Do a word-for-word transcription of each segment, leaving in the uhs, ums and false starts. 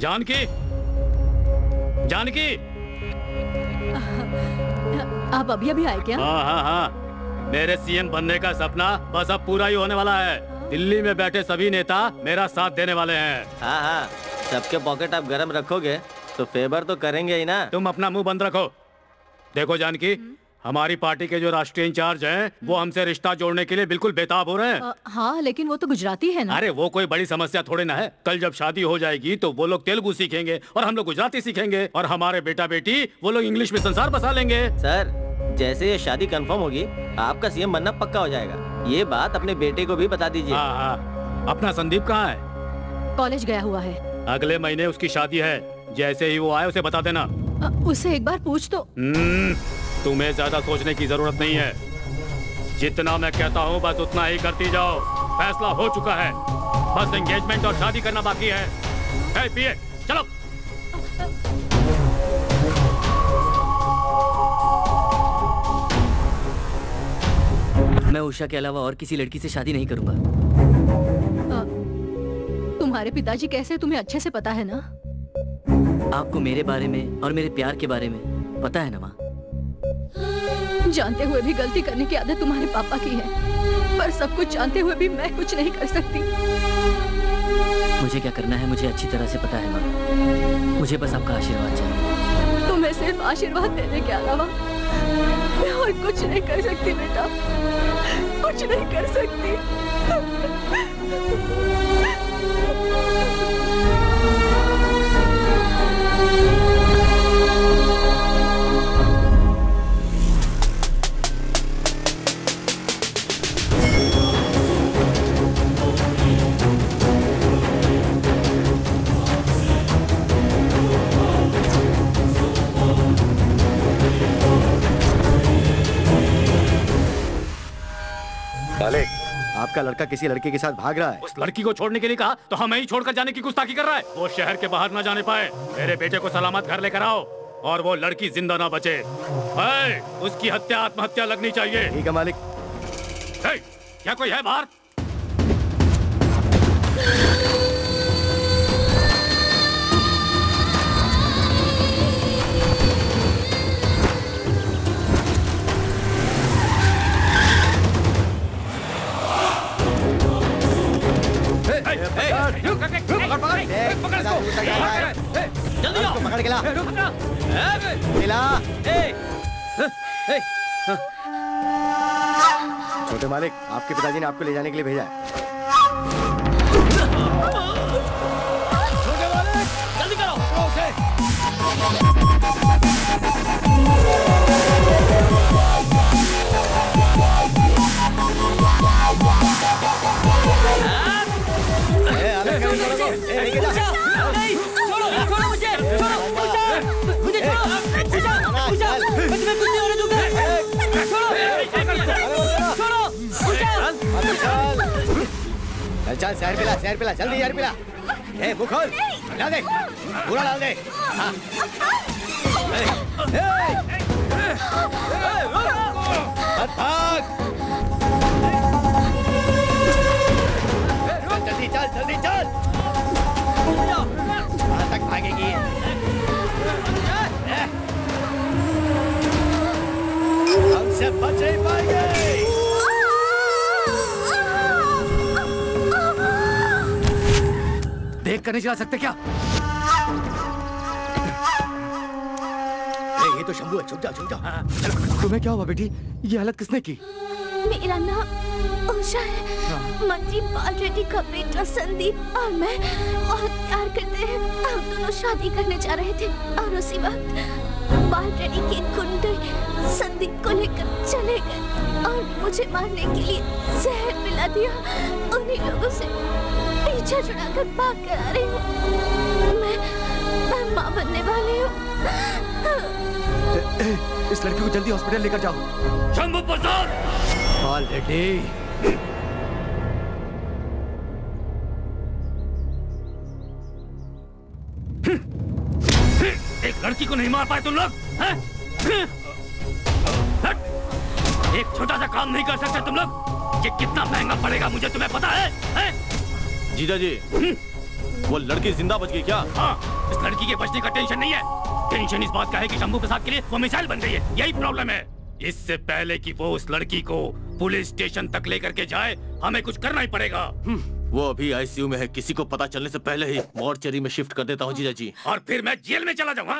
जानकी, जानकी, आप अभी अभी आए क्या? हाँ हाँ हाँ, मेरे सीएम बनने का सपना बस अब पूरा ही होने वाला है। दिल्ली में बैठे सभी नेता मेरा साथ देने वाले हैं। हाँ हाँ, सबके पॉकेट आप गरम रखोगे तो फेवर तो करेंगे ही ना। तुम अपना मुंह बंद रखो। देखो जानकी, हमारी पार्टी के जो राष्ट्रीय इंचार्ज हैं, वो हमसे रिश्ता जोड़ने के लिए बिल्कुल बेताब हो रहे हैं। आ, हाँ, लेकिन वो तो गुजराती है ना। अरे वो कोई बड़ी समस्या थोड़े ना है। कल जब शादी हो जाएगी तो वो लोग तेलुगु सीखेंगे और हम लोग गुजराती सीखेंगे, और हमारे बेटा बेटी वो लोग इंग्लिश में संसार बसा लेंगे। सर, जैसे ये शादी कंफर्म होगी, आपका सीएम बनना पक्का हो जाएगा। ये बात अपने बेटे को भी बता दीजिए। हाँ हाँ। अपना संदीप कहाँ है? कॉलेज गया हुआ है। अगले महीने उसकी शादी है। जैसे ही वो आए उसे बता देना। आ, उससे एक बार पूछ तो। तुम्हें ज्यादा सोचने की जरूरत नहीं है। जितना मैं कहता हूँ बस उतना ही करती जाओ। फैसला हो चुका है, बस एंगेजमेंट और शादी करना बाकी है। है पिए, चलो। मैं उषा के अलावा और किसी लड़की से शादी नहीं करूंगा। आ, तुम्हारे पिताजी कैसे, तुम्हें अच्छे से पता है ना? आपको मेरे बारे में और मेरे प्यार के बारे में पता है ना माँ? जानते हुए भी गलती करने की आदत तुम्हारे पापा की है, पर सब कुछ जानते हुए भी मैं कुछ नहीं कर सकती। मुझे क्या करना है मुझे अच्छी तरह से पता है माँ। मुझे बस आपका आशीर्वाद चाहिए। तुम्हें सिर्फ आशीर्वाद देने के अलावा मैं और कुछ नहीं कर सकती बेटा, कुछ नहीं कर सकती। मालिक, आपका लड़का किसी लड़की के साथ भाग रहा है। उस लड़की को छोड़ने के लिए कहा तो हमें ही छोड़कर जाने की गुस्ताखी कर रहा है। वो शहर के बाहर ना जाने पाए। मेरे बेटे को सलामत घर लेकर आओ और वो लड़की जिंदा ना बचे। है, उसकी हत्या आत्महत्या लगनी चाहिए। ठीक है मालिक। है, क्या कोई है बाहर? जल्दी आओ, पकड़ के ला। ला। छोटे मालिक, आपके पिताजी ने आपको ले जाने के लिए भेजा है। छोटे मालिक, जल्दी करो। चल चल, शहर पिला, शहर पिला, जल्दी शहर पिला। ए मुखर, डाल दे, पूरा डाल दे। हाँ। मत भाग। जल्दी चल, जल्दी चल। कहाँ तक भागेगी? हमसे बच नहीं पाएंगे। देख कर नहीं चला सकते क्या? ये तो शंभू है, छुप जाओ, छुप जाओ। तुम्हें क्या हुआ बेटी? ये हालत किसने की? मेरा नाम उषा है। मंत्री बाल रेड्डी का बेटा संदीप और मैं बहुत प्यार करते हैं। हम दोनों शादी करने जा रहे थे और उसी वक्त बाल रेड्डी के गुंडे संदीप को लेकर चले गए और मुझे मारने के लिए जहर मिला दिया। उन्हीं लोगों से पीछा छुड़ाकर भाग कर आ रही हूँ। मैं, मैं माँ बनने वाली हूँ। इस लड़की को जल्दी हॉस्पिटल लेकर जाओ। शंभू प्रसाद, बाल रेड्डी। एक लड़की को नहीं मार पाए तुम लोग? एक छोटा सा काम नहीं कर सकते तुम लोग? ये कितना महंगा पड़ेगा मुझे तुम्हें पता है? है? जीजा जी, वो लड़की जिंदा बच गई क्या? हाँ, इस लड़की के बचने का टेंशन नहीं है। टेंशन इस बात का है कि शंभू प्रसाद के लिए वो मिसाइल बन गई है। यही प्रॉब्लम है। इससे पहले कि वो उस लड़की को पुलिस स्टेशन तक लेकर के जाए, हमें कुछ करना ही पड़ेगा। वो अभी आईसीयू में है। किसी को पता चलने से पहले ही मॉर्चरी में शिफ्ट कर देता हूँ जीजा जी। और फिर मैं जेल में चला जाऊंगा।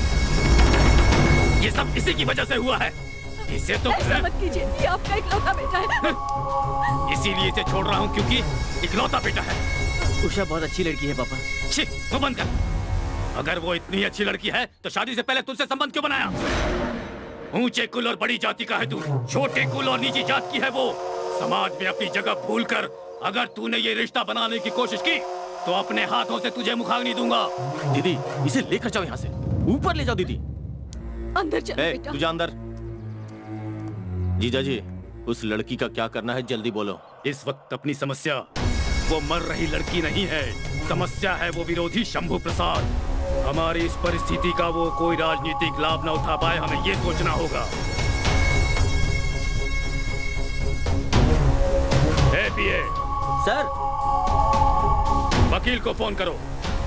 ये सब इसी की वजह से हुआ है। इसे तो ऐसा मत कीजिए, ये आपका इकलौता बेटा है। इसीलिए इसे छोड़ रहा हूँ क्योंकि इकलौता बेटा है। उषा बहुत अच्छी लड़की है पापा। छी, वो बंद कर। अगर वो इतनी अच्छी लड़की है तो शादी से पहले तुझसे संबंध क्यों बनाया? ऊंचे कुल और बड़ी जाति का है तू, छोटे कुल और निजी जात की है वो। समाज में अपनी जगह भूलकर अगर तूने ये रिश्ता बनाने की कोशिश की तो अपने हाथों से तुझे मुखाग्नि दूंगा। दीदी, इसे लेकर जाओ यहाँ से। ऊपर ले जाओ दीदी। अंदर चल बेटा। तू जा अंदर। जीजा जी, उस लड़की का क्या करना है जल्दी बोलो। इस वक्त अपनी समस्या वो मर रही लड़की नहीं है, समस्या है वो विरोधी शंभू प्रसाद। हमारी इस परिस्थिति का वो कोई राजनीतिक लाभ न उठा पाए, हमें ये सोचना होगा। ए पीए, सर, वकील को फोन करो।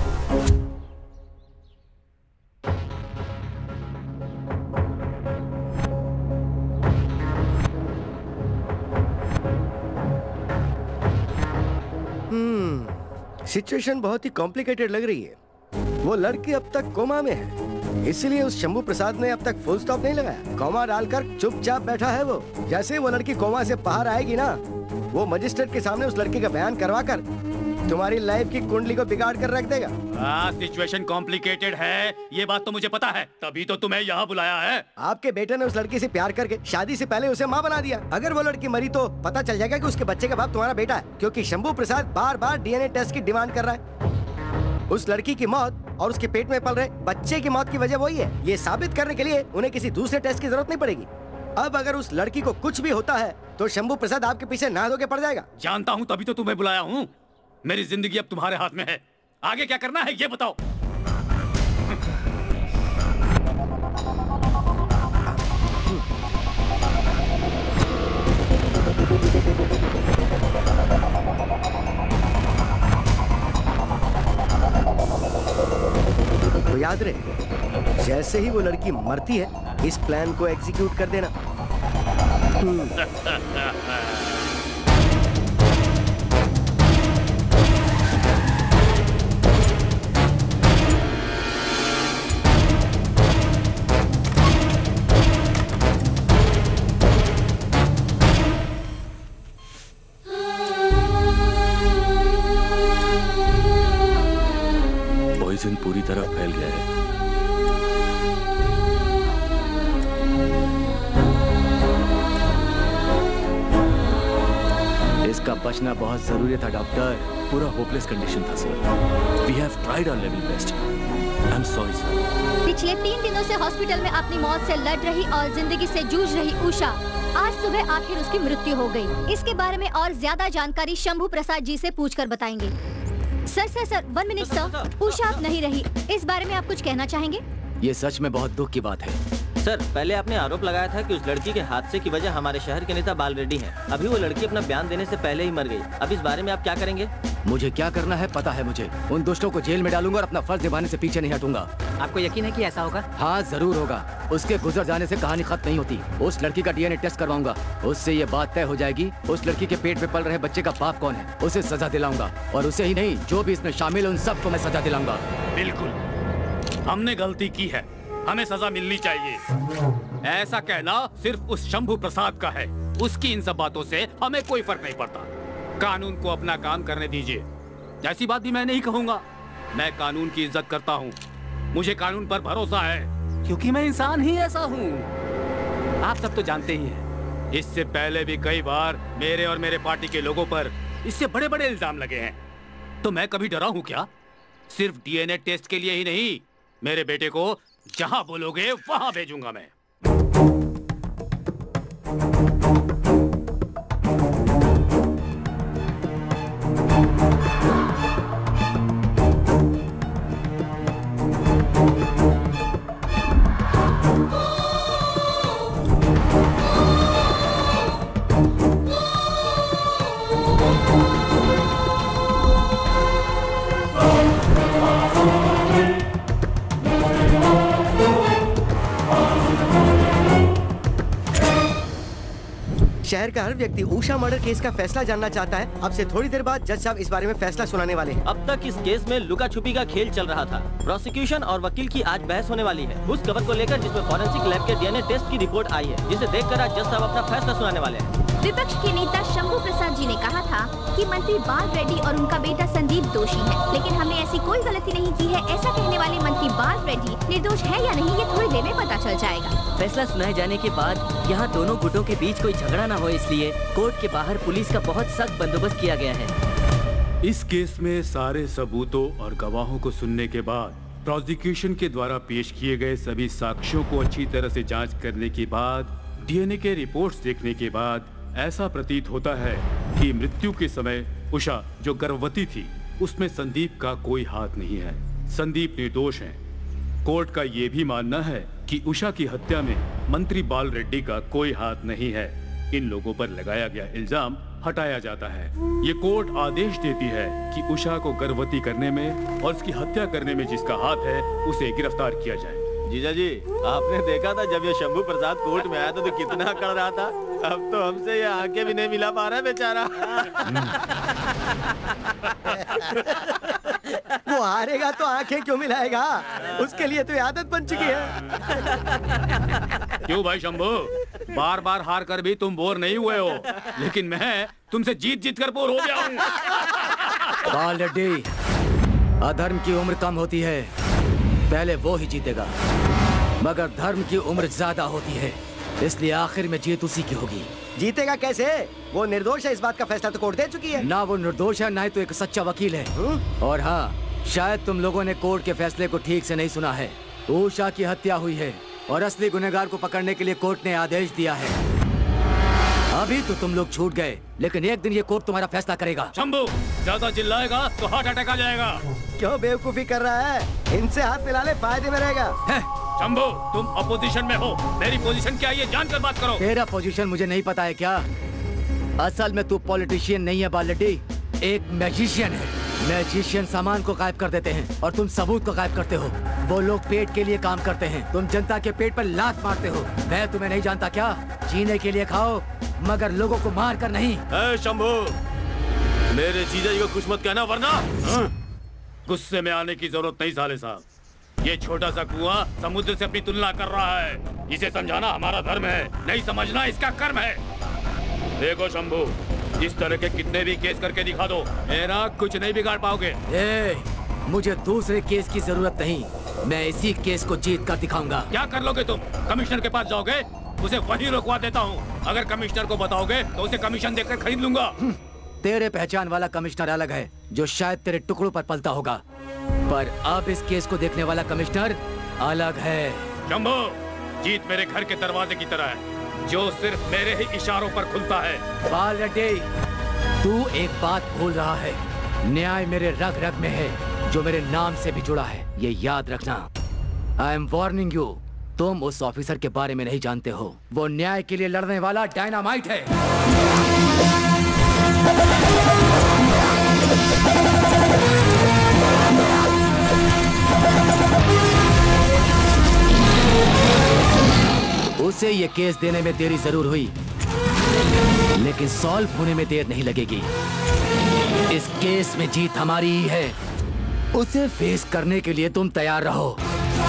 सिचुएशन बहुत ही कॉम्प्लिकेटेड लग रही है। वो लड़की अब तक कोमा में है, इसलिए उस शंभू प्रसाद ने अब तक फुल स्टॉप नहीं लगाया। कोमा डालकर चुपचाप बैठा है वो। जैसे ही वो लड़की कोमा से बाहर आएगी ना, वो मजिस्ट्रेट के सामने उस लड़की का बयान करवा कर तुम्हारी लाइफ की कुंडली को बिगाड़ कर रख देगा। हाँ, सिचुएशन कॉम्प्लिकेटेड है, ये बात तो मुझे पता है, तभी तो तुम्हें यहाँ बुलाया है। आपके बेटे ने उस लड़की से प्यार करके शादी से पहले उसे माँ बना दिया। अगर वो लड़की मरी तो पता चल जाएगा कि उसके बच्चे का बाप तुम्हारा बेटा है, क्योंकि शंभू प्रसाद बार बार डीएनए टेस्ट की डिमांड कर रहा है। उस लड़की की मौत और उसके पेट में पल रहे बच्चे की मौत की वजह वही है। ये साबित करने के लिए उन्हें किसी दूसरे टेस्ट की जरूरत नहीं पड़ेगी। अब अगर उस लड़की को कुछ भी होता है तो शंभू प्रसाद आपके पीछे नहा धो के पड़ जाएगा। जानता हूँ, तभी तो तुम्हें बुलाया हूँ। मेरी जिंदगी अब तुम्हारे हाथ में है, आगे क्या करना है ये बताओ। तो याद रहे, जैसे ही वो लड़की मरती है इस प्लान को एग्जीक्यूट कर देना। पॉइजन पूरी तरह फैल गया है। इसका बचना बहुत जरूरी था डॉक्टर। पूरा होपलेस कंडीशन था sir. We have tried our level best. I am sorry sir. पिछले तीन दिनों से हॉस्पिटल में अपनी मौत से लड़ रही और जिंदगी से जूझ रही उषा, आज सुबह आखिर उसकी मृत्यु हो गई। इसके बारे में और ज्यादा जानकारी शंभू प्रसाद जी से पूछकर बताएंगे। Sir sir sir one minute sir, Usha आप नहीं रही, इस बारे में आप कुछ कहना चाहेंगे? ये सच में बहुत दुख की बात है। सर, पहले आपने आरोप लगाया था कि उस लड़की के हादसे की वजह हमारे शहर के नेता बाल रेड्डी हैं। अभी वो लड़की अपना बयान देने से पहले ही मर गई। अब इस बारे में आप क्या करेंगे? मुझे क्या करना है पता है मुझे। उन दुष्टों को जेल में डालूंगा और अपना फर्ज निभाने से पीछे नहीं हटूंगा। आपको यकीन है कि ऐसा होगा? हाँ जरूर होगा। उसके गुजर जाने से कहानी खत्म नहीं होती। उस लड़की का डीएनए टेस्ट करवाऊंगा, उससे ये बात तय हो जाएगी उस लड़की के पेट में पल रहे बच्चे का बाप कौन है। उसे सजा दिलाऊंगा, और उसे ही नहीं जो भी इसमें शामिल है उन सबको मैं सजा दिलाऊंगा। बिल्कुल, हमने गलती की है, हमें सजा मिलनी चाहिए। ऐसा कहना सिर्फ उस शंभू प्रसाद का है। उसकी इन सब बातों से हमें कोई फर्क नहीं पड़ता। कानून को अपना काम करने दीजिए। ऐसी बात भी मैं नहीं कहूंगा। मैं कानून की इज्जत करता हूँ, मुझे कानून पर भरोसा है, क्योंकि मैं इंसान ही ऐसा हूँ। आप सब तो जानते ही हैं, इससे पहले भी कई बार मेरे और मेरे पार्टी के लोगों पर इससे बड़े बड़े इल्जाम लगे हैं। तो मैं कभी डरा हूँ क्या? सिर्फ डीएनए टेस्ट के लिए ही नहीं, मेरे बेटे को जहां बोलोगे वहां भेजूंगा मैं। शहर का हर व्यक्ति उषा मर्डर केस का फैसला जानना चाहता है। अब से थोड़ी देर बाद जज साहब इस बारे में फैसला सुनाने वाले हैं। अब तक इस केस में लुका छुपी का खेल चल रहा था। प्रोसिक्यूशन और वकील की आज बहस होने वाली है उस खबर को लेकर जिसमें फॉरेंसिक लैब के डीएनए टेस्ट की रिपोर्ट आई है, जिसे देखकर आज जज साहब अपना फैसला सुनाने वाले हैं। विपक्ष के नेता शंभू प्रसाद जी ने कहा था कि मंत्री बाल रेड्डी और उनका बेटा संदीप दोषी है, लेकिन हमने ऐसी कोई गलती नहीं की है। ऐसा कहने वाले मंत्री बाल रेड्डी निर्दोष है या नहीं, ये थोड़ी देर में पता चल जाएगा। फैसला सुनाए जाने के बाद यहाँ दोनों गुटों के बीच कोई झगड़ा न हो, इसलिए कोर्ट के बाहर पुलिस का बहुत सख्त बंदोबस्त किया गया है। इस केस में सारे सबूतों और गवाहों को सुनने के बाद, प्रोसिक्यूशन के द्वारा पेश किए गए सभी साक्ष्यों को अच्छी तरह से जांच करने के बाद, डीएनए के रिपोर्ट्स देखने के बाद ऐसा प्रतीत होता है कि मृत्यु के समय उषा जो गर्भवती थी उसमें संदीप का कोई हाथ नहीं है। संदीप निर्दोष है। कोर्ट का ये भी मानना है कि उषा की हत्या में मंत्री बाल रेड्डी का कोई हाथ नहीं है। इन लोगों पर लगाया गया इल्जाम हटाया जाता है। ये कोर्ट आदेश देती है कि उषा को गर्भवती करने में और उसकी हत्या करने में जिसका हाथ है उसे गिरफ्तार किया जाए। जीजा जी, आपने देखा था जब ये शंभू प्रसाद कोर्ट में आया था तो कितना कर रहा था। अब तो हमसे ये आंखें भी नहीं मिला पा रहा है बेचारा। वो हारेगा तो आंखें क्यों मिलाएगा? उसके लिए तो ये आदत बन चुकी है। क्यों भाई शंभू, बार बार हार कर भी तुम बोर नहीं हुए हो, लेकिन मैं तुमसे जीत जीत कर बोर हो गया हूँ। बाल रेड्डी, अधर्म की उम्र कम होती है, पहले वो ही जीतेगा, मगर धर्म की उम्र ज्यादा होती है, इसलिए आखिर में जीत उसी की होगी। जीतेगा कैसे? वो निर्दोष है, इस बात का फैसला तो कोर्ट दे चुकी है। ना वो निर्दोष है, ना ही तो एक सच्चा वकील है। हुँ? और हाँ, शायद तुम लोगों ने कोर्ट के फैसले को ठीक से नहीं सुना है। उषा की हत्या हुई है और असली गुनहगार को पकड़ने के लिए कोर्ट ने आदेश दिया है। अभी तो तुम लोग छूट गए, लेकिन एक दिन ये कोर्ट तुम्हारा फैसला करेगा। शंभू, ज्यादा चिल्लाएगा तो हार्ट अटैक आ जाएगा। क्यों बेवकूफी कर रहा है? इनसे हाथ मिला ले, फायदे में रहेगा। शंभू, तुम अपोजिशन में हो, मेरी पोजीशन क्या है ये जानकर बात करो। तेरा पोजीशन मुझे नहीं पता है क्या? असल में तू पॉलिटिशियन नहीं है बाल रेड्डी, एक मैजिशियन है। मैजिशियन सामान को गायब कर देते हैं और तुम सबूत को गायब करते हो। वो लोग पेट के लिए काम करते हैं, तुम जनता के पेट पर लात मारते हो। मैं तुम्हें नहीं जानता क्या? जीने के लिए खाओ, मगर लोगों को मार कर नहीं। ए शंभू, मेरे जीजा जी को कुछ मत कहना, वरना गुस्से में आने की जरूरत नहीं साले साहब। ये छोटा सा कुआं समुद्र से अपनी तुलना कर रहा है। इसे समझाना हमारा धर्म है, नहीं समझना इसका कर्म है। देखो शंभू, इस तरह के कितने भी केस करके दिखा दो, मेरा कुछ नहीं बिगाड़ पाओगे। ए, मुझे दूसरे केस की जरूरत नहीं, मैं इसी केस को जीत कर दिखाऊंगा। क्या कर लोगे तुम? कमिश्नर के पास जाओगे? उसे वहीं रुकवा देता हूँ। अगर कमिश्नर को बताओगे तो उसे कमीशन देकर खरीद लूंगा। तेरे पहचान वाला कमिश्नर अलग है, जो शायद तेरे टुकड़ों पर पलता होगा, पर अब इस केस को देखने वाला कमिश्नर अलग है। शंभू, जीत मेरे घर के दरवाजे की तरह है, जो सिर्फ मेरे ही इशारों पर खुलता है। बाल रेड्डी, तू एक बात भूल रहा है, न्याय मेरे रग रग में है, जो मेरे नाम से भी जुड़ा है, ये याद रखना। आई एम वार्निंग यू, तुम उस ऑफिसर के बारे में नहीं जानते हो। वो न्याय के लिए लड़ने वाला डायनामाइट है। उसे ये केस देने में देरी जरूर हुई, लेकिन सॉल्व होने में देर नहीं लगेगी। इस केस में जीत हमारी ही है। उसे फेस करने के लिए तुम तैयार रहो।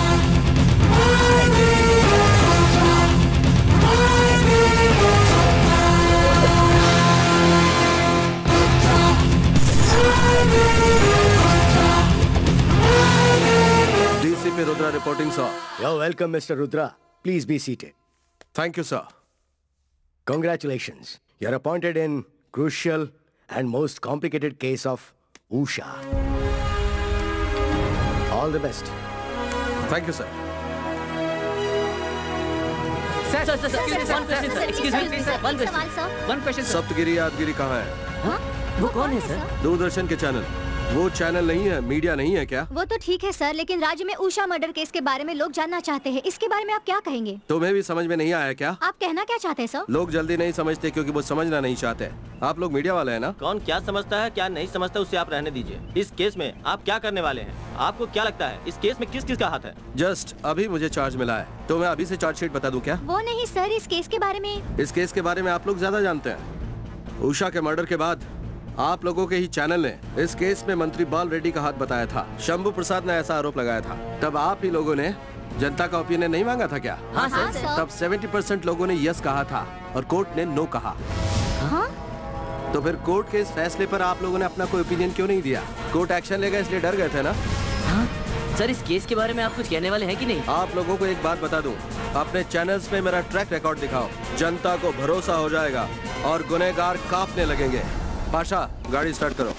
DCP Rudra reporting sir. You're welcome, Mister Rudra. Please be seated. Thank you, sir. Congratulations. You're appointed in crucial and most complicated case of Usha. All the best. Thank you, sir. Sir, sir, sir, excuse me, one question, sir. Excuse me, sir, one question. One question, sir. Saptagiri Yadagiri कहाँ है? हाँ? वो कौन है, sir? Doordarshan के channel. वो channel नहीं है, मीडिया नहीं है क्या? वो तो ठीक है सर, लेकिन राज्य में उषा मर्डर केस के बारे में लोग जानना चाहते हैं। इसके बारे में आप क्या कहेंगे? तुम्हें भी समझ में नहीं आया क्या? आप कहना क्या चाहते हैं सर? लोग जल्दी नहीं समझते क्योंकि वो समझना नहीं चाहते। आप लोग मीडिया वाले हैं ना? कौन क्या समझता है क्या नहीं समझता उससे आप रहने दीजिए। इस केस में आप क्या करने वाले हैं? आपको क्या लगता है इस केस में किस किस का हाथ है? जस्ट अभी मुझे चार्ज मिला है, तो मैं अभी से चार्जशीट बता दूं क्या? वो नहीं सर, इस केस के बारे में। इस केस के बारे में आप लोग ज्यादा जानते हैं। उषा के मर्डर के बाद आप लोगों के ही चैनल ने इस केस में मंत्री बाल रेड्डी का हाथ बताया था। शंभू प्रसाद ने ऐसा आरोप लगाया था। तब आप ही लोगों ने जनता का ओपिनियन नहीं मांगा था क्या? हाँ सर। तब सत्तर परसेंट लोगों ने यस कहा था और कोर्ट ने नो कहा। हाँ? तो फिर कोर्ट के इस फैसले पर आप लोगों ने अपना कोई ओपिनियन क्यों नहीं दिया? कोर्ट एक्शन लेगा इसलिए डर गए थे ना? हाँ? सर, इस केस के बारे में आप कुछ कहने वाले हैं कि नहीं? आप लोगों को एक बात बता दूं, अपने चैनल्स पे मेरा ट्रैक रिकॉर्ड दिखाओ, जनता को भरोसा हो जाएगा और गुनहगार कांपने लगेंगे। पाशा, गाड़ी स्टार्ट करो।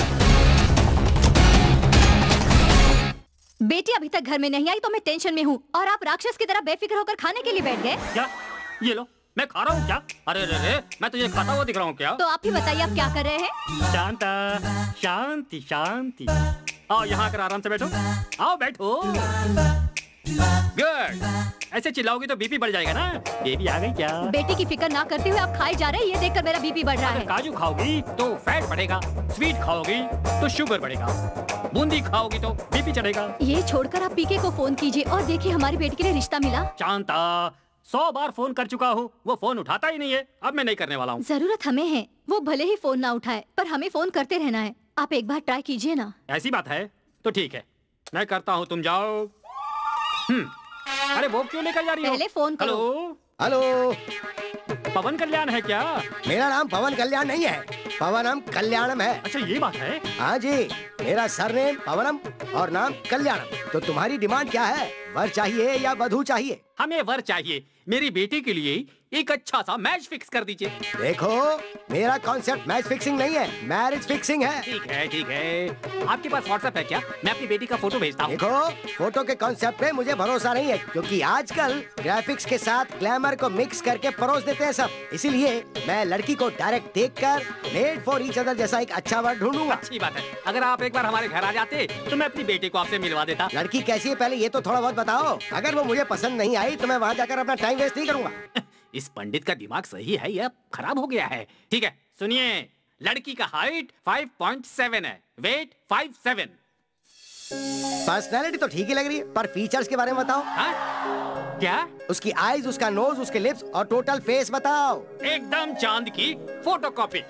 बेटी अभी तक घर में नहीं आई तो मैं टेंशन में हूँ, और आप राक्षस की तरह बेफिक्र होकर खाने के लिए बैठ गए। क्या? ये लो, मैं खा रहा हूँ क्या? अरे रे रे, मैं तुझे खाता हुआ दिख रहा हूँ क्या? तो आप ही बताइए आप क्या कर रहे हैं? शांता, शांति शांति। आओ यहाँ आकर आराम से बैठो। आओ बैठो। गुड। ऐसे चिल्लाओगी तो बीपी बढ़ जाएगा ना। बेबी आ गई क्या? बेटी की फिक्र ना करते हुए आप खाए जा रहे हैं, ये देखकर मेरा बीपी बढ़ रहा है। काजू खाओगी तो फैट बढ़ेगा, स्वीट खाओगी तो शुगर बढ़ेगा, बूंदी खाओगी तो बीपी चढ़ेगा। ये छोड़कर आप पीके को फोन कीजिए और देखिए हमारी बेटी के लिए रिश्ता मिला। शांता, सौ बार फोन कर चुका हूँ, वो फोन उठाता ही नहीं है। अब मैं नहीं करने वाला हूँ। जरूरत हमें है, वो भले ही फोन ना उठाए पर हमें फोन करते रहना है। आप एक बार ट्राई कीजिए ना। ऐसी बात है तो ठीक है, मैं करता हूँ, तुम जाओ। हम्म, अरे वो क्यों लेकर जा रही हो? पहले फोन करो। हेलो, पवन कल्याण है क्या? मेरा नाम पवन कल्याण नहीं है, पवनम कल्याणम है। अच्छा ये बात है। हाँ जी, मेरा सरनेम पवनम और नाम कल्याणम। तो तुम्हारी डिमांड क्या है? वर चाहिए या वधू चाहिए? हमें वर चाहिए। मेरी बेटी के लिए एक अच्छा सा मैच फिक्स कर दीजिए। देखो, मेरा कॉन्सेप्ट मैच फिक्सिंग नहीं है, मैरिज फिक्सिंग है। ठीक है ठीक है। आपके पास व्हाट्सएप है क्या? मैं अपनी बेटी का फोटो भेजता हूँ। देखो, फोटो के कॉन्सेप्ट पे मुझे भरोसा नहीं है, क्योंकि आजकल ग्राफिक्स के साथ ग्लैमर को मिक्स करके परोस देते हैं सब। इसीलिए मैं लड़की को डायरेक्ट देखकर मेड फॉर ईच अदर जैसा एक अच्छा वर्ड ढूंढूंगा। अच्छी बात है। अगर आप एक बार हमारे घर आ जाते तो मैं अपनी बेटी को आपसे मिलवा देता। लड़की कैसी है पहले ये तो थोड़ा बहुत बताओ। अगर वो मुझे पसंद नहीं आई तो मैं वहाँ जाकर अपना टाइम वेस्ट नहीं करूंगा। इस पंडित का दिमाग सही है या खराब हो गया है? ठीक है, सुनिए, लड़की का हाइट पाँच पॉइंट सात है, वेट पाँच सेवन। पर्सनैलिटी तो ठीक ही लग रही है, पर फीचर्स के बारे में बताओ। हा? क्या? उसकी आईज, उसका नोज, उसके लिप्स और टोटल फेस बताओ। एकदम चांद की फोटोकॉपी।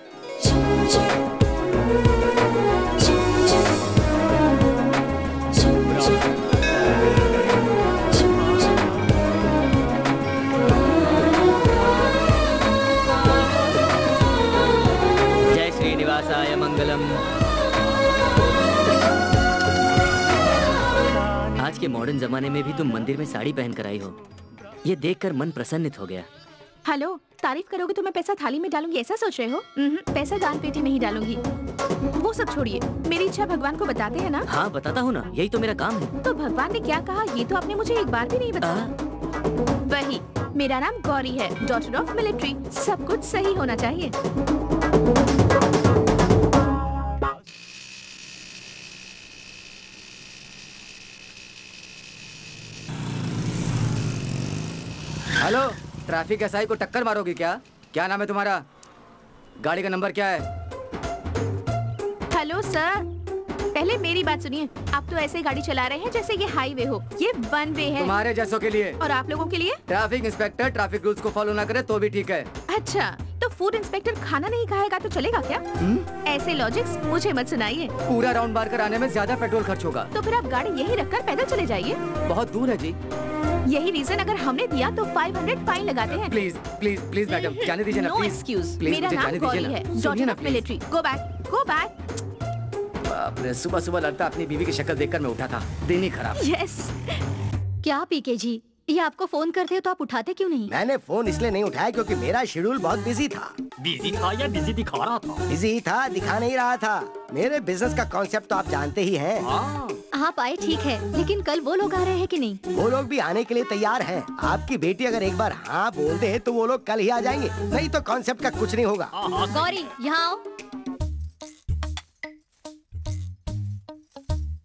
जय श्रीनिवासाय मंगलम। आज के मॉडर्न जमाने में भी तुम मंदिर में साड़ी पहन कर आई हो, ये देखकर मन प्रसन्नित हो गया। हेलो, तारीफ करोगे तो मैं पैसा थाली में डालूंगी ऐसा सोच रहे हो? पैसा दान पेटी नहीं डालूंगी। वो सब छोड़िए, मेरी इच्छा भगवान को बताते हैं ना? हाँ बताता हूँ ना, यही तो मेरा काम है। तो भगवान ने क्या कहा ये तो आपने मुझे एक बार भी नहीं बताया। वही, मेरा नाम गौरी है, डॉटर ऑफ मिलिट्री। सब कुछ सही होना चाहिए। हेलो, ट्रैफिक एसआई को टक्कर मारोगी क्या? क्या नाम है तुम्हारा? गाड़ी का नंबर क्या है? हेलो सर, पहले मेरी बात सुनिए। आप तो ऐसे गाड़ी चला रहे हैं जैसे ये हाईवे हो। ये वन वे है। तुम्हारे जैसों के लिए। और आप लोगों के लिए? ट्रैफिक इंस्पेक्टर ट्रैफिक रूल्स को फॉलो ना करे तो भी ठीक है। अच्छा, तो फूड इंस्पेक्टर खाना नहीं खाएगा तो चलेगा क्या? हुँ? ऐसे लॉजिक्स मुझे मत सुनाइए। पूरा राउंड मार कर आने में ज्यादा पेट्रोल खर्च होगा। तो फिर आप गाड़ी यही रखकर पैदल चले जाइए। बहुत दूर है जी। यही रीजन अगर हमने दिया तो पाँच सौ फाइन लगाते हैं। प्लीज प्लीज प्लीज मैडम, जाने दीजिए ना। No please excuse. प्लीज मेरा नाम गौरी है, daughter of military. Go back, go back. बाप रे, सुबह सुबह लगता अपनी बीवी की शक्ल देखकर मैं उठा था। दिन ही खराब। यस। क्या पीके जी, ये आपको फोन करते हो तो आप उठाते क्यों नहीं? मैंने फोन इसलिए नहीं उठाया क्योंकि मेरा शेड्यूल बहुत बिजी था। बिजी था या बिजी दिखा रहा था? बिजी था, दिखा नहीं रहा था। मेरे बिजनेस का कॉन्सेप्ट तो आप जानते ही हैं। आप आए ठीक है, लेकिन कल वो लोग आ रहे हैं कि नहीं? वो लोग भी आने के लिए तैयार हैं। आपकी बेटी अगर एक बार हाँ बोल दे तो वो लोग कल ही आ जाएंगे, नहीं तो कॉन्सेप्ट का कुछ नहीं होगा। गौरी, यहाँ आओ।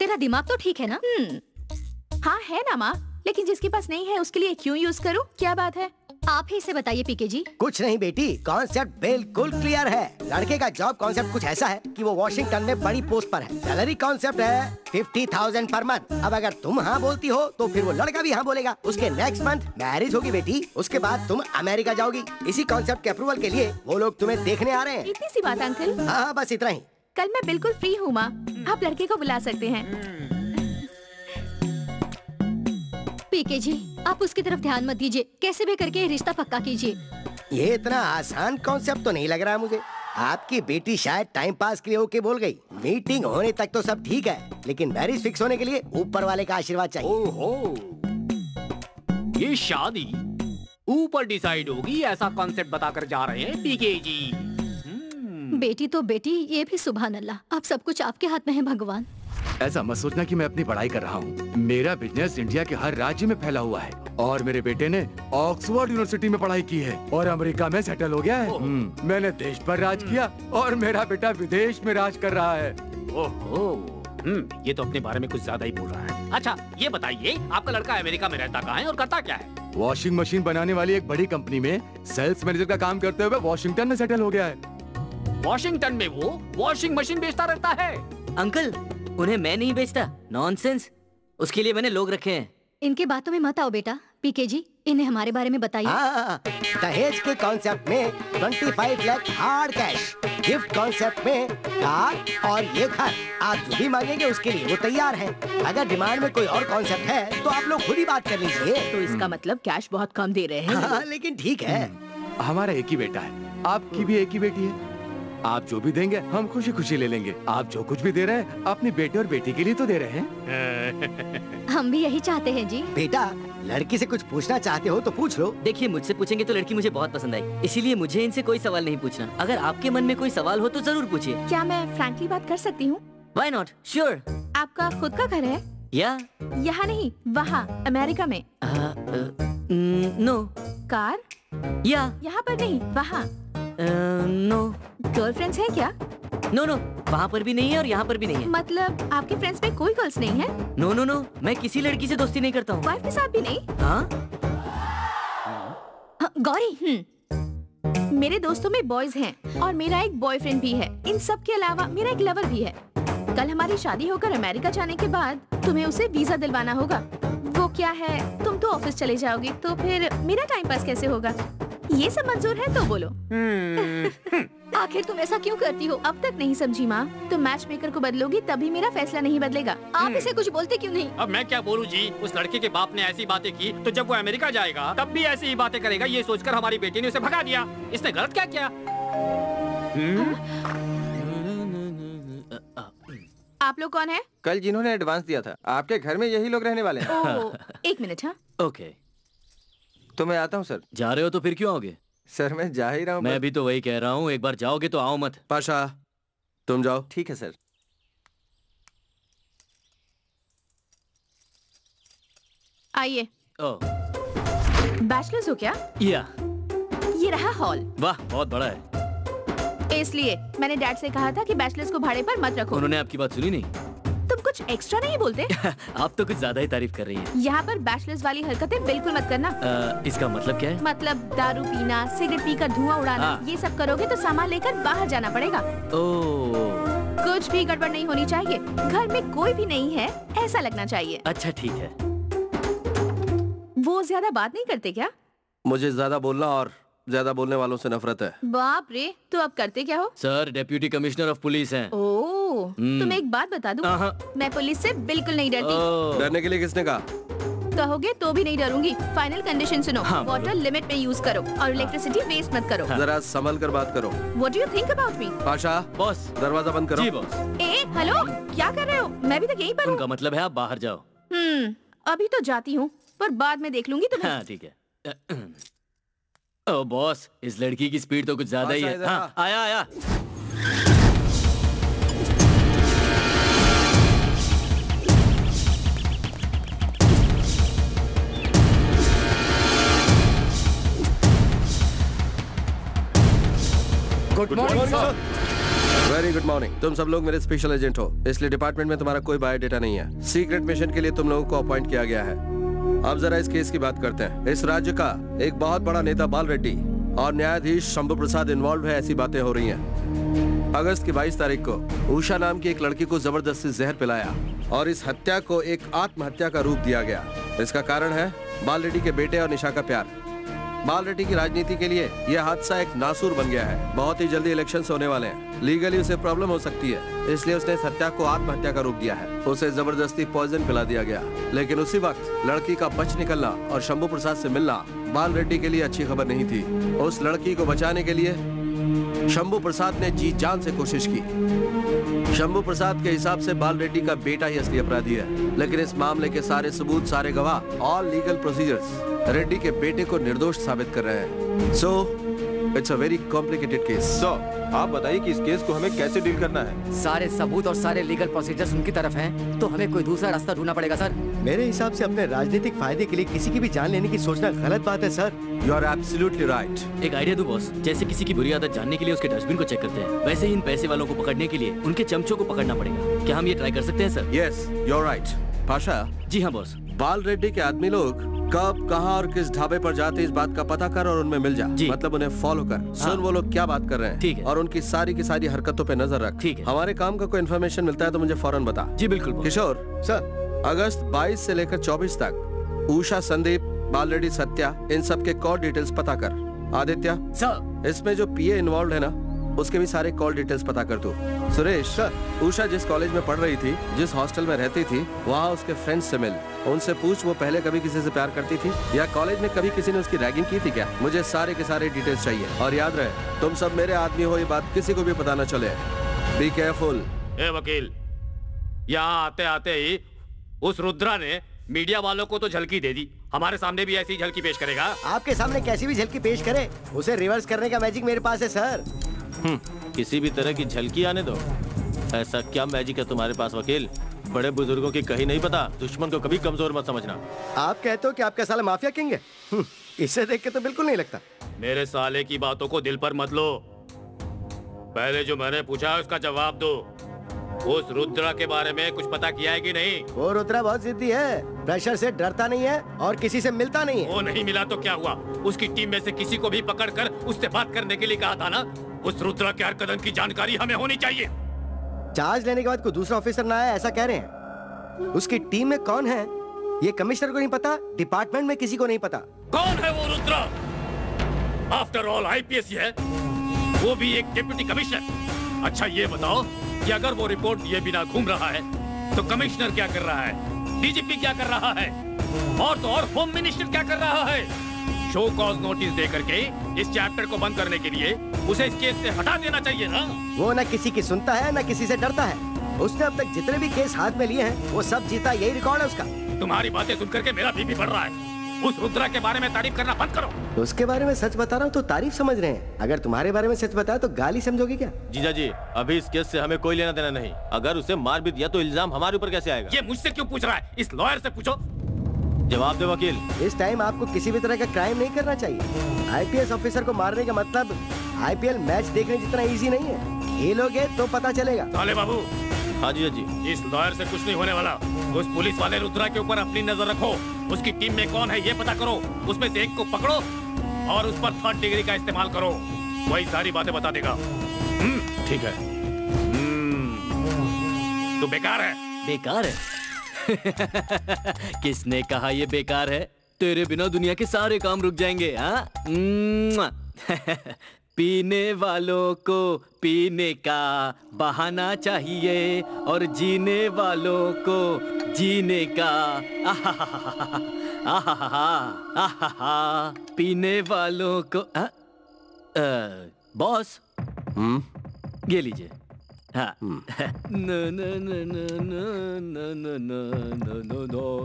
तेरा दिमाग तो ठीक है ना? हम्म, हाँ है ना माँ, लेकिन जिसके पास नहीं है उसके लिए क्यों यूज करूँ? क्या बात है? आप ही से बताइए पीके जी। कुछ नहीं बेटी, कॉन्सेप्ट बिल्कुल क्लियर है। लड़के का जॉब कॉन्सेप्ट कुछ ऐसा है कि वो वॉशिंगटन में बड़ी पोस्ट पर है। सैलरी कॉन्सेप्ट है फिफ्टी थाउजेंड पर मंथ। अब अगर तुम हाँ बोलती हो तो फिर वो लड़का भी हाँ बोलेगा। उसके नेक्स्ट मंथ मैरिज होगी बेटी, उसके बाद तुम अमेरिका जाओगी। इसी कॉन्सेप्ट के अप्रूवल के लिए वो लोग तुम्हें देखने आ रहे हैं। इतनी सी बात अंकल? हाँ बस इतना ही। कल मैं बिल्कुल फ्री हूँ माँ, आप लड़के को बुला सकते हैं। पीके जी, आप उसकी तरफ ध्यान मत दीजिए, कैसे भी करके रिश्ता पक्का कीजिए। ये इतना आसान कॉन्सेप्ट तो नहीं लग रहा मुझे। आपकी बेटी शायद टाइम पास के लिए ओके बोल गई। मीटिंग होने तक तो सब ठीक है, लेकिन मैरिज फिक्स होने के लिए ऊपर वाले का आशीर्वाद चाहिए। ओहो, ये शादी ऊपर डिसाइड होगी ऐसा कॉन्सेप्ट बताकर जा रहे हैं पीके जी। बेटी तो बेटी, ये भी सुभान अल्लाह। अब सब कुछ आपके हाथ में है भगवान। ऐसा मत सोचना कि मैं अपनी पढ़ाई कर रहा हूँ। मेरा बिजनेस इंडिया के हर राज्य में फैला हुआ है और मेरे बेटे ने ऑक्सफोर्ड यूनिवर्सिटी में पढ़ाई की है और अमेरिका में सेटल हो गया है। मैंने देश पर राज किया और मेरा बेटा विदेश में राज कर रहा है। ओहो, हम्म, ये तो अपने बारे में कुछ ज्यादा ही बोल रहा है। अच्छा, ये बताइए आपका लड़का अमेरिका में रहता कहाँ है और करता क्या है? वॉशिंग मशीन बनाने वाली एक बड़ी कंपनी में सेल्स मैनेजर का काम करते हुए वॉशिंगटन में सेटल हो गया है। वॉशिंगटन में वो वॉशिंग मशीन बेचता रहता है? अंकल, उन्हें मैं नहीं बेचता। नॉनसेंस, उसके लिए मैंने लोग रखे हैं। इनके बातों में मत आओ बेटा। पीके जी, इन्हें हमारे बारे में बताइए। हाँ, दहेज के कॉन्सेप्ट में पच्चीस lakh hard cash, gift concept में कार और ये घर। आप जो भी मांगेंगे उसके लिए वो तैयार है। अगर डिमांड में कोई और कॉन्सेप्ट है तो आप लोग खुद ही बात कर लीजिए। तो इसका मतलब कैश बहुत कम दे रहे हैं। हाँ, लेकिन ठीक है। हमारा एक ही बेटा है, आपकी भी एक ही बेटी है। आप जो भी देंगे हम खुशी खुशी ले लेंगे। आप जो कुछ भी दे रहे हैं अपने बेटे और बेटी के लिए तो दे रहे हैं। हम भी यही चाहते हैं जी। बेटा, लड़की से कुछ पूछना चाहते हो तो पूछ लो। देखिए, मुझसे पूछेंगे तो लड़की मुझे बहुत पसंद आई, इसीलिए मुझे इनसे कोई सवाल नहीं पूछना। अगर आपके मन में कोई सवाल हो तो जरूर पूछिए। क्या मैं फ्रैंकली बात कर सकती हूँ? Why not? Sure. आपका खुद का घर है? या यहाँ नहीं, वहाँ अमेरिका में। नो। कार? या यहाँ पर नहीं, वहाँ। नो। गर्लफ्रेंड्स है क्या? नो नो, वहाँ पर भी नहीं है और यहाँ पर भी नहीं है। मतलब आपके फ्रेंड्स में कोई गर्ल्स नहीं है? नो नो नो, मैं किसी लड़की से दोस्ती नहीं करता हूँ। वाइफ के साथ भी नहीं? हाँ? गौरी, मेरे दोस्तों में बॉयज हैं और मेरा एक बॉयफ्रेंड भी है। इन सब के अलावा मेरा एक लवर भी है। कल हमारी शादी होकर अमेरिका जाने के बाद तुम्हें उसे वीजा दिलवाना होगा। वो क्या है, तुम तो ऑफिस चले जाओगी तो फिर मेरा टाइम पास कैसे होगा? ये सब मंजूर है तो बोलो। आखिर तुम ऐसा क्यों करती हो? अब तक नहीं समझी माँ। तुम मैच मेकर को बदलोगी तभी मेरा फैसला नहीं बदलेगा। आप इसे कुछ बोलते क्यों नहीं? अब मैं क्या बोलूं जी? उस लड़के के बाप ने ऐसी बातें की तो जब वो अमेरिका जाएगा तब भी ऐसी ही बातें करेगा, ये सोचकर हमारी बेटी ने उसे भगा दिया। इसने गलत क्या किया? आप लोग कौन है? कल जिन्होंने एडवांस दिया था, आपके घर में यही लोग रहने वाले हैं। ओह, एक मिनट। हाँ, ओके। तो मैं आता हूँ सर। जा रहे हो तो फिर क्यों आओगे? सर मैं जा ही रहा हूँ। मैं भी तो वही कह रहा हूँ, एक बार जाओगे तो आओ मत। पाशा, तुम जाओ। ठीक है सर। आइए। ओह, बैचलर्स हो क्या? या ये रहा हॉल। वाह, बहुत बड़ा है। इसलिए मैंने डैड से कहा था कि बैचलर्स को भाड़े पर मत रखो। उन्होंने आपकी बात सुनी नहीं? तुम कुछ एक्स्ट्रा नहीं बोलते? आप तो कुछ ज्यादा ही तारीफ कर रही हैं। यहाँ पर बैचलर्स वाली हरकतें बिल्कुल मत करना। आ, इसका मतलब क्या है? मतलब दारू पीना, सिगरेट पीकर धुआं उड़ाना, ये सब करोगे तो सामान लेकर बाहर जाना पड़ेगा। ओह, कुछ भी गड़बड़ नहीं होनी चाहिए। घर में कोई भी नहीं है ऐसा लगना चाहिए। अच्छा ठीक है। वो ज्यादा बात नहीं करते क्या? मुझे ज्यादा बोलना और ज्यादा बोलने वालों से नफरत है। बाप रे, तो अब करते क्या हो? Sir, deputy commissioner of police हैं। ओह, तुम्हें एक बात बता दूं, मैं पुलिस से बिल्कुल नहीं डरती। डरने के लिए किसने कहा? कहोगे तो भी नहीं डरूंगी। फाइनल कंडीशन सुनो, हाँ, वाटर लिमिट में यूज करो और इलेक्ट्रिसिटी वेस्ट मत करो। जरा संभल कर बात करो। What do you think about me? Pasha, boss, दरवाजा बंद करो। जी बॉस। ए, हेलो, क्या कर रहे हो? मैं भी तो यहीं पर हूँ। उनका मतलब है आप बाहर जाओ। हम्म, अभी तो जाती हूँ पर बाद में देख लूंगी तुम्हें। हाँ ठीक है। ओ बॉस, इस लड़की की स्पीड तो कुछ ज्यादा ही है। हाँ, आया आया। Good morning sir. Very good morning. तुम सब लोग मेरे स्पेशल एजेंट हो, इसलिए डिपार्टमेंट में तुम्हारा कोई बायोडेटा नहीं है। सीक्रेट मिशन के लिए तुम लोगों को अपॉइंट किया गया है। अब जरा इस केस की बात करते हैं। इस राज्य का एक बहुत बड़ा नेता बाल रेड्डी और न्यायाधीश शंभू प्रसाद इन्वॉल्व है, ऐसी बातें हो रही हैं। अगस्त की बाईस तारीख को उषा नाम की एक लड़की को जबरदस्ती जहर पिलाया और इस हत्या को एक आत्महत्या का रूप दिया गया। इसका कारण है बाल रेड्डी के बेटे और निशा का प्यार। बाल रेड्डी की राजनीति के लिए यह हादसा एक नासूर बन गया है। बहुत ही जल्दी इलेक्शंस होने वाले हैं, लीगली उसे प्रॉब्लम हो सकती है, इसलिए उसने इस हत्या को आत्महत्या का रूप दिया है। उसे जबरदस्ती पॉइजन पिला दिया गया, लेकिन उसी वक्त लड़की का बच निकलना और शंभू प्रसाद से मिलना बाल रेड्डी के लिए अच्छी खबर नहीं थी। उस लड़की को बचाने के लिए शंभू प्रसाद ने जी जान से कोशिश की। शंभू प्रसाद के हिसाब से बाल रेड्डी का बेटा ही असली अपराधी है, लेकिन इस मामले के सारे सबूत, सारे गवाह, ऑल लीगल प्रोसीजर्स रेड्डी के बेटे को निर्दोष साबित कर रहे हैं। So it's a very complicated case. So आप बताइए कि इस केस को हमें कैसे डील करना है। सारे सबूत और सारे लीगल प्रोसीजर्स उनकी तरफ हैं, तो हमें कोई दूसरा रास्ता ढूंढना पड़ेगा सर। मेरे हिसाब से अपने राजनीतिक फायदे के लिए किसी की भी जान लेने की सोचना गलत बात है sir. You are absolutely right. एक आइडिया दो बॉस, जैसे किसी की बुरी आदत जानने के लिए उसके डस्टबिन को चेक करते हैं, वैसे ही इन पैसे वालों को पकड़ने के लिए उनके चमचों को पकड़ना पड़ेगा। क्या हम ये ट्राई कर सकते हैं sir? Yes, you are right. Pasha. जी हाँ बॉस। बाल रेड्डी के आदमी लोग कब, कहां और किस ढाबे पर जाते इस बात का पता कर और उनमें मिल जा। मतलब उन्हें फॉलो कर, सुन हाँ। वो लोग क्या बात कर रहे हैं। ठीक है। और उनकी सारी की सारी हरकतों पे नजर रख। ठीक है। हमारे काम का कोई इन्फॉर्मेशन मिलता है तो मुझे फौरन बता। जी बिल्कुल। किशोर सर, अगस्त बाईस से लेकर चौबीस तक उषा, संदीप, बाल रेड्डी, सत्या, इन सब के कॉल डिटेल्स पता कर। आदित्य सर, इसमें जो पीए इन्वॉल्व है ना, उसके भी सारे कॉल डिटेल्स पता कर दो। सुरेश सर, उषा जिस कॉलेज में पढ़ रही थी, जिस हॉस्टल में रहती थी, वहाँ उसके फ्रेंड्स से मिल, उनसे पूछ वो पहले कभी किसी से प्यार करती थी या कॉलेज में कभी किसी ने उसकी रैगिंग की थी क्या। मुझे सारे के सारे डिटेल्स चाहिए। और याद रहे, तुम सब मेरे आदमी हो, ये बात किसी को भी पता न चले। Be careful. ए वकील, यहाँ आते आते ही उस रुद्रा ने मीडिया वालों को तो झलकी दे दी, हमारे सामने भी ऐसी झलकी पेश करेगा? आपके सामने कैसी भी झलकी पेश करे, उसे रिवर्स करने का मैजिक मेरे पास है सर। किसी भी तरह की झलकी आने दो। ऐसा क्या मैजिक है तुम्हारे पास वकील? बड़े बुजुर्गों की कहीं नहीं पता, दुश्मन को कभी कमजोर मत समझना। आप कहते हो कि आपका साला माफिया किंग है? इसे देख के तो बिल्कुल नहीं लगता। मेरे साले की बातों को दिल पर मत लो, पहले जो मैंने पूछा उसका जवाब दो। उस रुद्रा के बारे में कुछ पता किया है कि नहीं? वो रुद्रा बहुत जिद्दी है, प्रेशर से डरता नहीं है और किसी से मिलता नहीं है। वो नहीं मिला तो क्या हुआ? उसकी टीम में से किसी को भी पकड़कर उससे बात करने के लिए कहा था ना। उस रुद्रा के हर कदम की जानकारी हमें होनी चाहिए। चार्ज लेने के बाद कोई दूसरा ऑफिसर ना आया, ऐसा कह रहे हैं? उसकी टीम में कौन है ये कमिश्नर को नहीं पता, डिपार्टमेंट में किसी को नहीं पता। कौन है वो रुद्रा? आफ्टर ऑल आईपीएस है, वो भी एक डिप्टी कमिश्नर। अच्छा ये बताओ कि अगर वो रिपोर्ट दिए बिना घूम रहा है तो कमिश्नर क्या कर रहा है, डीजीपी क्या कर रहा है, और तो और होम मिनिस्टर क्या कर रहा है? शो कॉज नोटिस दे करके इस चैप्टर को बंद करने के लिए उसे इस केस से हटा देना चाहिए ना। वो ना किसी की सुनता है ना किसी से डरता है। उसने अब तक जितने भी केस हाथ में लिए हैं वो सब जीता, यही रिकॉर्ड है उसका। तुम्हारी बातें सुन करके मेरा बीपी बढ़ रहा है। उस रुद्रा के बारे में तारीफ करना बंद करो। उसके बारे में सच बता रहा हूँ तो तारीफ समझ रहे हैं, अगर तुम्हारे बारे में सच बताया तो गाली समझोगे क्या? जीजा जी, अभी इस केस से हमें कोई लेना देना नहीं। अगर उसे मार भी दिया तो इल्जाम हमारे ऊपर कैसे आएगा? ये मुझसे क्यों पूछ रहा है? इस लॉयर से पूछो। जवाब दे वकील। इस टाइम आपको किसी भी तरह का क्राइम नहीं करना चाहिए। आईपीएस ऑफिसर को मारने का मतलब आईपीएल मैच देखने जितना इजी नहीं है। खेलोगे तो पता चलेगा। साले बाबू। हाँ जी जी। इस लॉयर से कुछ नहीं होने वाला। उस पुलिस वाले रुद्रा के ऊपर अपनी नजर रखो, उसकी टीम में कौन है ये पता करो, उसमें से एक को पकड़ो और उस पर थर्ड डिग्री का इस्तेमाल करो, वही सारी बातें बता देगा। ठीक है। तो बेकार है। बेकार है? किसने कहा ये बेकार है? तेरे बिना दुनिया के सारे काम रुक जाएंगे। हाँ पीने वालों को पीने का बहाना चाहिए और जीने वालों को जीने का आहा पीने वालों को आ, आ, बॉस ये लीजिए। हाँ न न न न न न न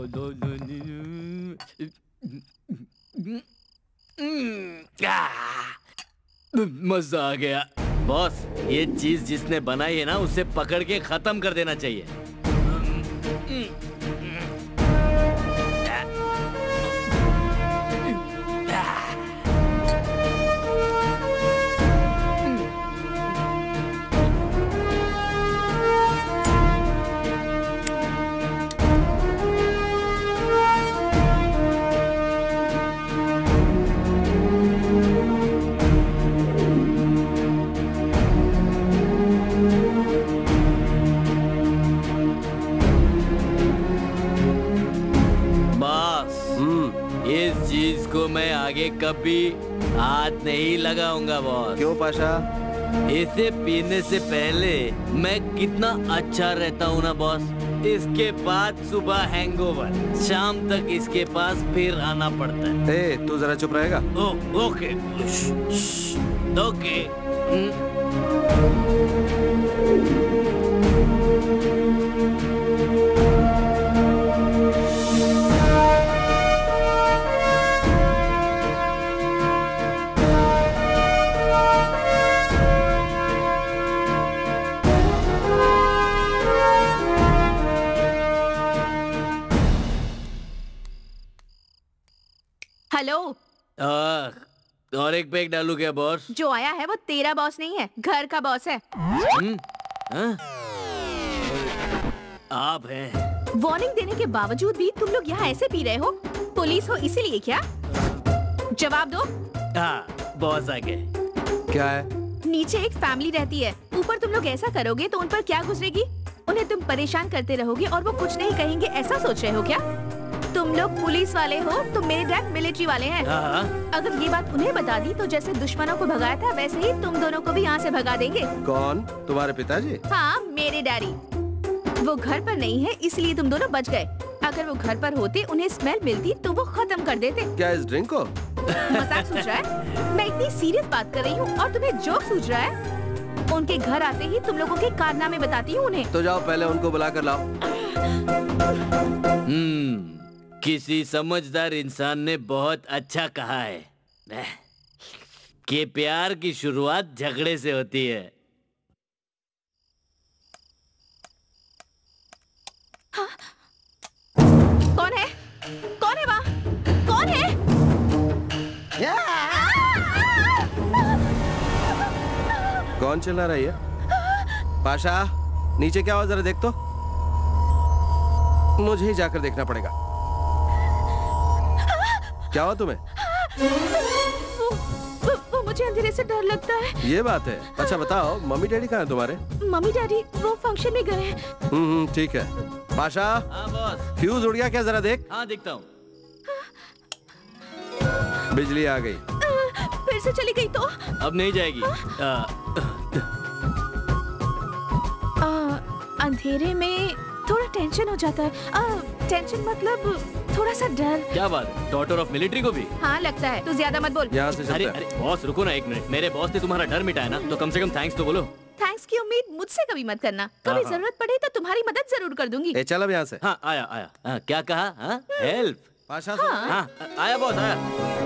न मजा आ गया। बॉस ये चीज जिसने बनाई है ना उसे पकड़ के खत्म कर देना चाहिए। आगे कभी हाथ नहीं लगाऊंगा बॉस। क्यों पाशा? इसे पीने से पहले मैं कितना अच्छा रहता हूँ ना बॉस। इसके बाद सुबह हैंगओवर, शाम तक इसके पास फिर आना पड़ता है। ए, तू जरा चुप रहेगा? Oh, okay okay. हेलो। और एक पैक डालू क्या बॉस? जो आया है वो तेरा बॉस नहीं है, घर का बॉस है। हम्म, हाँ? आप हैं। वार्निंग देने के बावजूद भी तुम लोग यहाँ ऐसे पी रहे हो? पुलिस हो इसीलिए क्या? जवाब दो। हाँ, बॉस आ गए। क्या है? नीचे एक फैमिली रहती है, ऊपर तुम लोग ऐसा करोगे तो उन पर क्या गुजरेगी? उन्हें तुम परेशान करते रहोगे और वो कुछ नहीं कहेंगे, ऐसा सोच रहे हो क्या? तुम लोग पुलिस वाले हो, तुम मेरे डैड मिलिट्री वाले हैं। हाँ। अगर ये बात उन्हें बता दी तो जैसे दुश्मनों को भगाया था वैसे ही तुम दोनों को भी यहाँ से भगा देंगे। कौन? तुम्हारे पिताजी? हाँ, मेरे डैडी। वो घर पर नहीं है इसलिए तुम दोनों बच गए। अगर वो घर पर होते, उन्हें स्मेल मिलती तो वो खत्म कर देते। क्या इस ड्रिंक को? मजाक सूझ रहा है? मैं इतनी सीरियस बात कर रही हूँ और तुम्हें जोक सूझ रहा है? उनके घर आते ही तुम लोगों के कारनामे बताती हूँ उन्हें। तो जाओ पहले उनको बुला कर लाओ। हम्म, किसी समझदार इंसान ने बहुत अच्छा कहा है कि प्यार की शुरुआत झगड़े से होती है। हाँ? कौन है? कौन है वहाँ? कौन है? कौन चिल्ला रही है? पाशा, नीचे क्या हुआ जरा देख तो। मुझे ही जाकर देखना पड़ेगा। क्या हुआ तुम्हें? वो, वो, वो मुझे अंधेरे से डर लगता है। ये बात है। अच्छा बताओ, मम्मी डैडी कहाँ हैं तुम्हारे? मम्मी डैडी वो फंक्शन में गए हैं। हम्म ठीक है। पाशा, हाँ बॉस। फ्यूज उड़ गया क्या? जरा देख। हाँ देखता हूँ। बिजली आ गई। फिर से चली गई तो? अब नहीं जाएगी। आ, आ, अंधेरे में थोड़ा टेंशन हो जाता है। आ, टेंशन मतलब थोड़ा सा डर। क्या बात है? डॉटर ऑफ मिलिट्री को भी? हाँ लगता है। तू ज्यादा मत बोल। यहाँ से अरे अरे बॉस रुको ना एक मिनट। मेरे बॉस ने तुम्हारा डर मिटाया ना, तो कम से कम थैंक्स तो बोलो। थैंक्स की उम्मीद मुझसे कभी मत करना। कभी हाँ। जरूरत पड़े तो तुम्हारी मदद जरूर कर दूंगी। ए, चल अब यहाँ से। हाँ आया आया। हाँ, क्या कहा? हाँ, हेल्प। पाशा हाँ। हाँ, आया बॉस आया।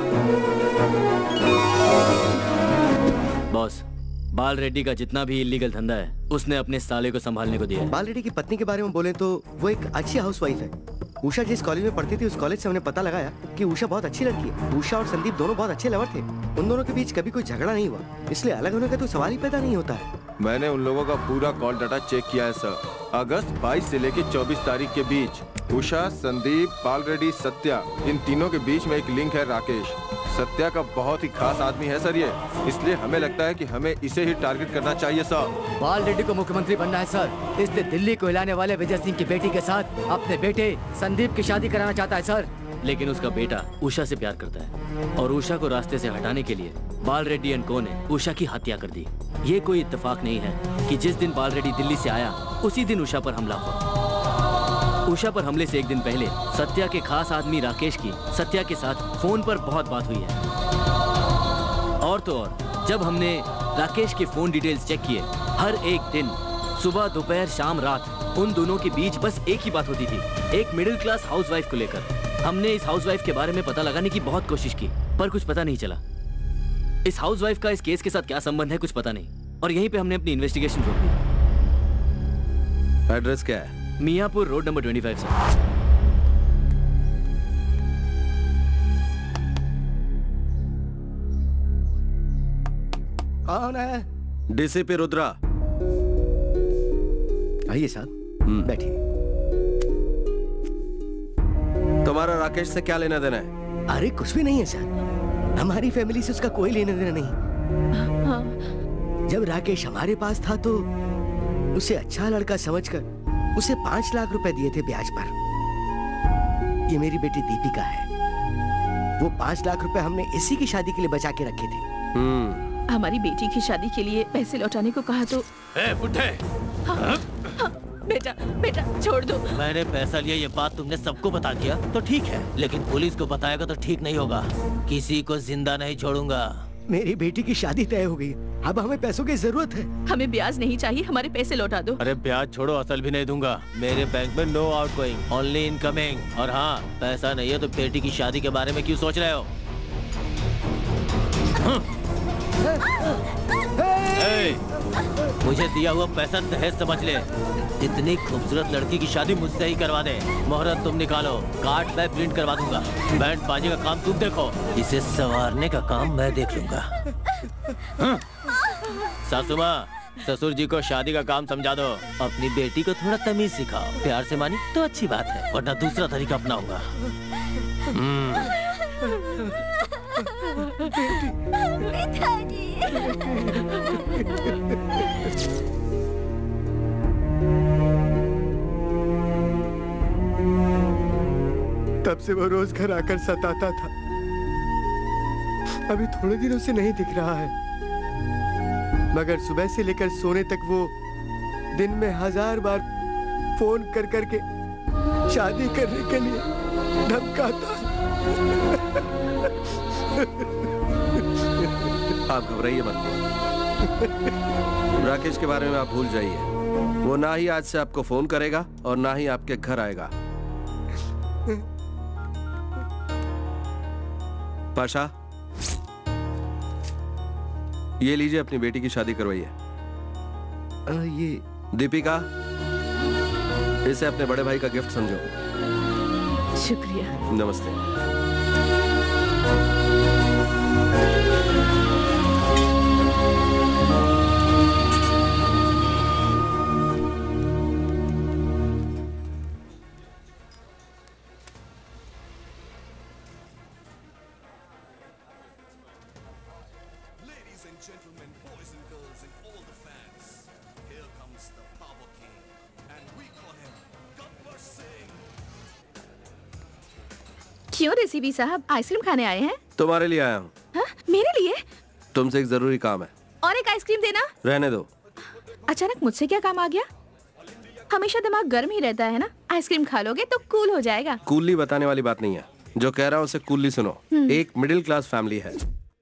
बॉस, बाल रेड्डी का जितना भी इलीगल धंधा है उसने अपने साले को संभालने को दिया है। बाल रेड्डी की पत्नी के बारे में बोले तो वो एक अच्छी हाउसवाइफ है। उषा जिस कॉलेज में पढ़ती थी उस कॉलेज से हमने पता लगाया कि उषा बहुत अच्छी लड़की है। उषा और संदीप दोनों बहुत अच्छे लवर थे। उन दोनों के बीच कभी कोई झगड़ा नहीं हुआ, इसलिए अलग होने का तो सवाल ही पैदा नहीं होता है। मैंने उन लोगों का पूरा कॉल डाटा चेक किया है सर। अगस्त बाईस से लेकर चौबीस तारीख के बीच उषा, संदीप, बाल रेड्डी, सत्या, इन तीनों के बीच में एक लिंक है राकेश। सत्या का बहुत ही खास आदमी है सर ये, इसलिए हमें लगता है कि हमें इसे ही टारगेट करना चाहिए सर। बाल रेड्डी को मुख्यमंत्री बनना है सर, इसलिए दिल्ली को हिलाने वाले विजय सिंह की बेटी के साथ अपने बेटे संदीप की शादी कराना चाहता है सर। लेकिन उसका बेटा उषा से प्यार करता है और उषा को रास्ते से हटाने के लिए बाल रेड्डी एंड को ने उषा की हत्या कर दी। ये कोई इत्तेफाक नहीं है कि जिस दिन बाल रेड्डी दिल्ली से आया उसी दिन उषा पर हमला हुआ। उषा पर हमले से एक दिन पहले सत्या के खास आदमी राकेश की सत्या के साथ फोन पर बहुत बात हुई है। और तो और जब हमने राकेश के फोन डिटेल्स चेक किए, हर एक दिन सुबह दोपहर शाम रात उन दोनों के बीच बस एक ही बात होती थी, एक मिडिल क्लास हाउसवाइफ को लेकर। हमने इस हाउसवाइफ के बारे में पता लगाने की बहुत कोशिश की पर कुछ पता नहीं चला। इस हाउसवाइफ का इस केस के साथ क्या संबंध है कुछ पता नहीं, और यहीं पे हमने अपनी इन्वेस्टिगेशन रोक दी। एड्रेस क्या है? मियापुर रोड नंबर पच्चीस से। कौन है? डीसीपी रुद्रा। आइए साहब, बैठिए। तुम्हारा राकेश से क्या लेना देना है? अरे कुछ भी नहीं है सर, हमारी फैमिली से उसका कोई लेना देना नहीं। हाँ। जब राकेश हमारे पास था तो उसे अच्छा लड़का समझकर उसे पांच लाख रुपए दिए थे ब्याज पर। ये मेरी बेटी दीपिका है, वो पाँच लाख रुपए हमने इसी की शादी के लिए बचा के रखे थे। हमारी बेटी की शादी के लिए पैसे लौटाने को कहा तो ए, बुड्ढे। हाँ, हाँ, बेटा बेटा छोड़ दो। मैंने पैसा लिया ये बात तुमने सबको बता दिया तो ठीक है, लेकिन पुलिस को बताएगा तो ठीक नहीं होगा। किसी को जिंदा नहीं छोड़ूंगा। मेरी बेटी की शादी तय हो गई, अब हमें पैसों की जरूरत है। हमें ब्याज नहीं चाहिए, हमारे पैसे लौटा दो। अरे ब्याज छोड़ो, असल भी नहीं दूंगा। मेरे बैंक में नो आउटगोइंग, ओनली इनकमिंग। और हाँ, पैसा नहीं है तो बेटी की शादी के बारे में क्यों सोच रहे हो? ए, मुझे दिया हुआ पैसा दहेज समझ ले। इतनी खूबसूरत लड़की की शादी मुझसे ही करवा दे। मुहूर्त तुम निकालो, कार्ड मैं प्रिंट करवा दूंगा। बैंड बाजी का काम तुम देखो, इसे संवारने का काम मैं देख लूंगा। सासू माँ, ससुर जी को शादी का काम समझा दो। अपनी बेटी को थोड़ा तमीज सिखाओ। प्यार से मानी तो अच्छी बात है, वरना दूसरा तरीका अपनाऊंगा। तब से वो रोज घर आकर सताता था, अभी थोड़े दिनों से नहीं दिख रहा है, मगर सुबह से लेकर सोने तक वो दिन में हजार बार फोन कर करके शादी करने के लिए धमकाता। आप घबराइए मत। राकेश के बारे में आप भूल जाइए। वो ना ही आज से आपको फोन करेगा और ना ही आपके घर आएगा। पाशा, ये लीजिए, अपनी बेटी की शादी करवाइए। ये दीपिका, इसे अपने बड़े भाई का गिफ्ट समझो। शुक्रिया। नमस्ते। क्यों रेसिपी साहब, आइसक्रीम खाने आए हैं? तुम्हारे लिए आया हूँ। हाँ? मेरे लिए? तुमसे एक जरूरी काम है। और एक आइसक्रीम देना। रहने दो। अचानक मुझसे क्या काम आ गया? हमेशा दिमाग गर्म ही रहता है ना। आइसक्रीम खा लोगे तो कूल हो जाएगा। कूली बताने वाली बात नहीं है, जो कह रहा हूँ उसे कूली सुनो। एक मिडिल क्लास फैमिली है।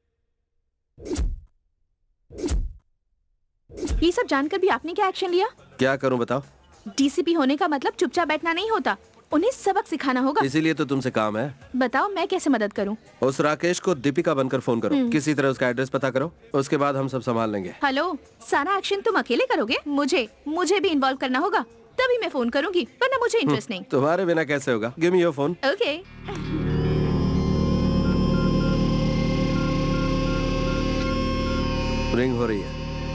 ये सब जानकर भी आपने क्या एक्शन लिया? क्या करूँ बताओ? डीसीपी होने का मतलब चुपचाप बैठना नहीं होता, उन्हें सबक सिखाना होगा। इसीलिए तो तुमसे काम है। बताओ मैं कैसे मदद करूं? उस राकेश को दीपिका बनकर फोन करो, किसी तरह उसका एड्रेस पता करो, उसके बाद हम सब संभाल लेंगे। हेलो, सारा एक्शन तुम अकेले करोगे? मुझे मुझे भी इन्वॉल्व करना होगा, तभी मैं फोन करूंगी, वरना मुझे इंटरेस्ट नहीं। तुम्हारे बिना कैसे होगा? Give me your phone. Okay. Ring हो रही है।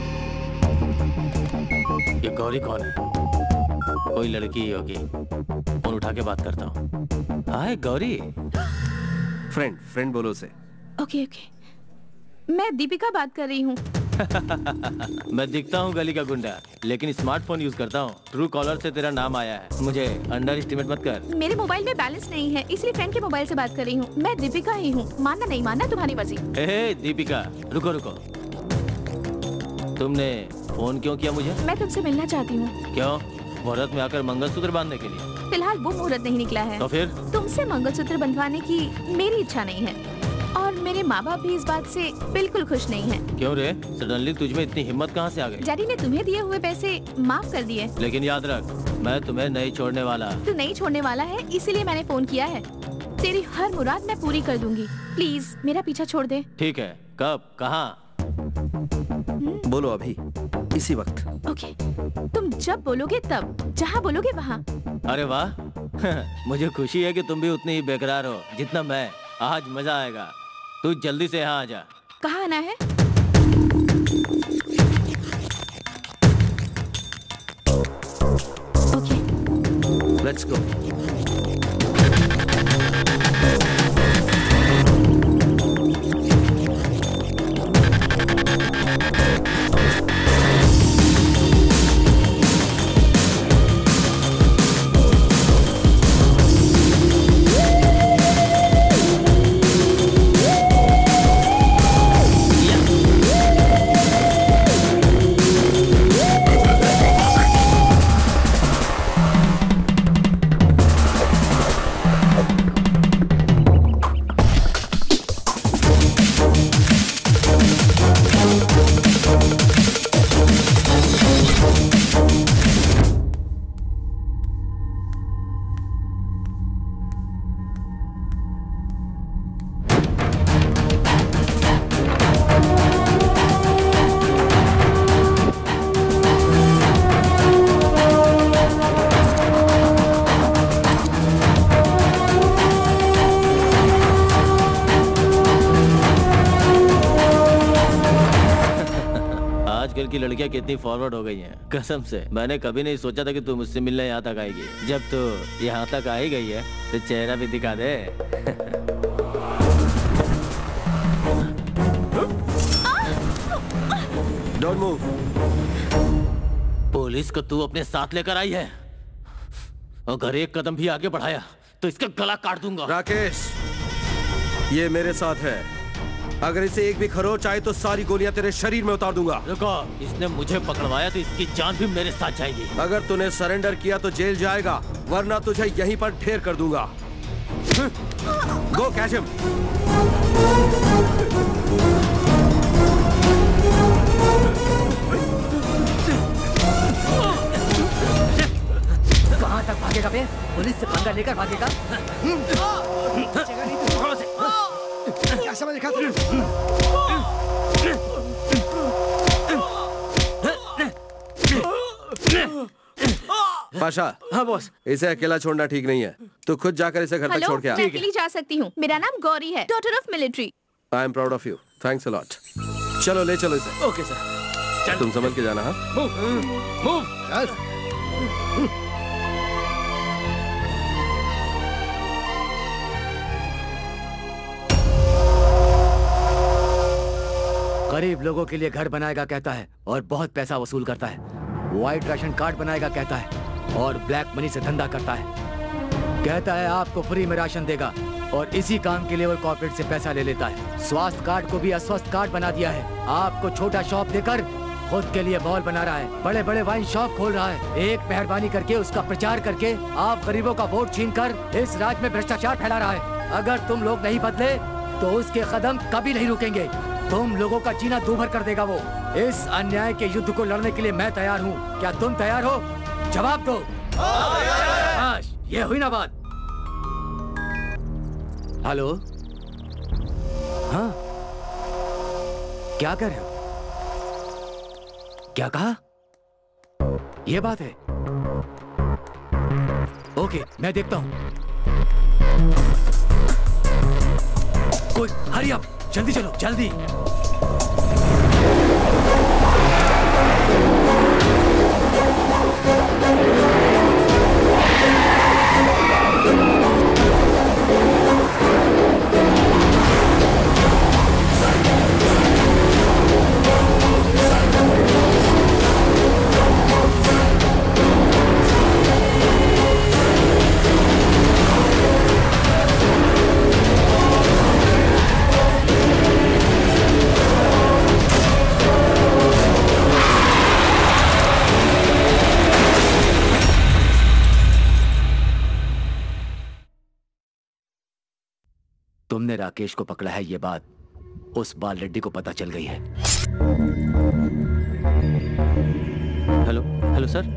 ये गौरी कौन है? कोई लड़की ही होगी। फोन उठा के बात करता हूँ। हाय गौरी। फ्रेंड फ्रेंड बोलो उसे। ओके ओके, मैं दीपिका बात कर रही हूँ। मैं दिखता हूँ गली का गुंडा, लेकिन स्मार्टफोन यूज करता हूँ। ट्रू कॉलर से तेरा नाम आया है, मुझे अंडर एस्टिमेट मत कर। मेरे मोबाइल में बैलेंस नहीं है, इसलिए फ्रेंड के मोबाइल से बात कर रही हूँ। मैं दीपिका ही हूँ, मानना नहीं मानना तुम्हारी मर्जी। हे दीपिका, रुको रुको, तुमने फोन क्यों किया मुझे? मैं तुमसे मिलना चाहती हूँ। क्यों? मुहूर्त में आकर मंगलसूत्र बांधने के लिए? फिलहाल वो मुहूर्त नहीं निकला है। तो फिर? तुमसे मंगलसूत्र बंधवाने की मेरी इच्छा नहीं है, और मेरे माँ बाप भी इस बात से बिल्कुल खुश नहीं हैं। क्यों रे? सडनली तुझमें इतनी हिम्मत कहाँ से आ गई? डैडी ने तुम्हें दिए हुए पैसे माफ कर दिए। लेकिन याद रख, मैं तुम्हें नहीं छोड़ने वाला। तू नहीं छोड़ने वाला है, इसीलिए मैंने फोन किया है। तेरी हर मुराद मैं पूरी कर दूंगी, प्लीज मेरा पीछा छोड़ दे। ठीक है, कब, कहाँ? बोलो अभी, इसी वक्त। ओके, तुम जब बोलोगे तब, जहाँ बोलोगे वहाँ। अरे वाह, मुझे खुशी है कि तुम भी उतनी ही बेकरार हो जितना मैं। आज मजा आएगा। तू जल्दी से यहाँ आ जा। कहाँ आना है? Okay, let's go. लड़कियां कितनी फॉरवर्ड हो गई हैं। कसम से मैंने कभी नहीं सोचा था कि तू मुझसे मिलने यहाँ तक आएगी। जब तू यहाँ तक आ ही गई है तो चेहरा भी दिखा दे। Don't move. पुलिस को तू अपने साथ लेकर आई है, अगर एक कदम भी आगे बढ़ाया तो इसका गला काट दूंगा। राकेश, ये मेरे साथ है, अगर इसे एक भी खरोच आए तो सारी गोलियां तेरे शरीर में उतार दूंगा। रुको, इसने मुझे पकड़वाया तो इसकी जान भी मेरे साथ जाएगी। अगर तूने सरेंडर किया तो जेल जाएगा, वरना तुझे यहीं पर ढेर कर दूंगा। Go catch him. कहाँ तक भागेगा बे? पुलिस से पंगा लेकर भागेगा? क्या समझ रखा तूने? पाशा। हाँ बॉस। इसे अकेला छोड़ना ठीक नहीं है, तू खुद जाकर इसे घर तक छोड़ के आ। मैं अकेली जा सकती हूँ। मेरा नाम गौरी है, daughter of military. I am proud of you, thanks a lot. चलो ले चलो इसे। Okay sir. तुम संभल के जाना। हाँ मूव मूव। गरीब लोगों के लिए घर बनाएगा कहता है और बहुत पैसा वसूल करता है। व्हाइट राशन कार्ड बनाएगा कहता है और ब्लैक मनी से धंधा करता है। कहता है आपको फ्री में राशन देगा और इसी काम के लिए वो कॉर्पोरेट से पैसा ले लेता है। स्वास्थ्य कार्ड को भी अस्वस्थ कार्ड बना दिया है। आपको छोटा शॉप देकर खुद के लिए मॉल बना रहा है। बड़े बड़े वाइन शॉप खोल रहा है। एक मेहरबानी करके उसका प्रचार करके आप गरीबों का वोट छीनकर इस राज्य में भ्रष्टाचार फैला रहा है। अगर तुम लोग नहीं बदले तो उसके कदम कभी नहीं रुकेंगे। तुम लोगों का जीना दूभर कर देगा वो। इस अन्याय के युद्ध को लड़ने के लिए मैं तैयार हूँ। क्या तुम तैयार हो? जवाब दो। बस ये हुई ना बात। हेलो, हाँ क्या कर रहे हो? क्या कहा? ये बात है। ओके मैं देखता हूँ। कोई हरी अप, जल्दी चलो जल्दी। तुमने राकेश को पकड़ा है, ये बात उस बाल रेड्डी को पता चल गई है। Hello hello sir.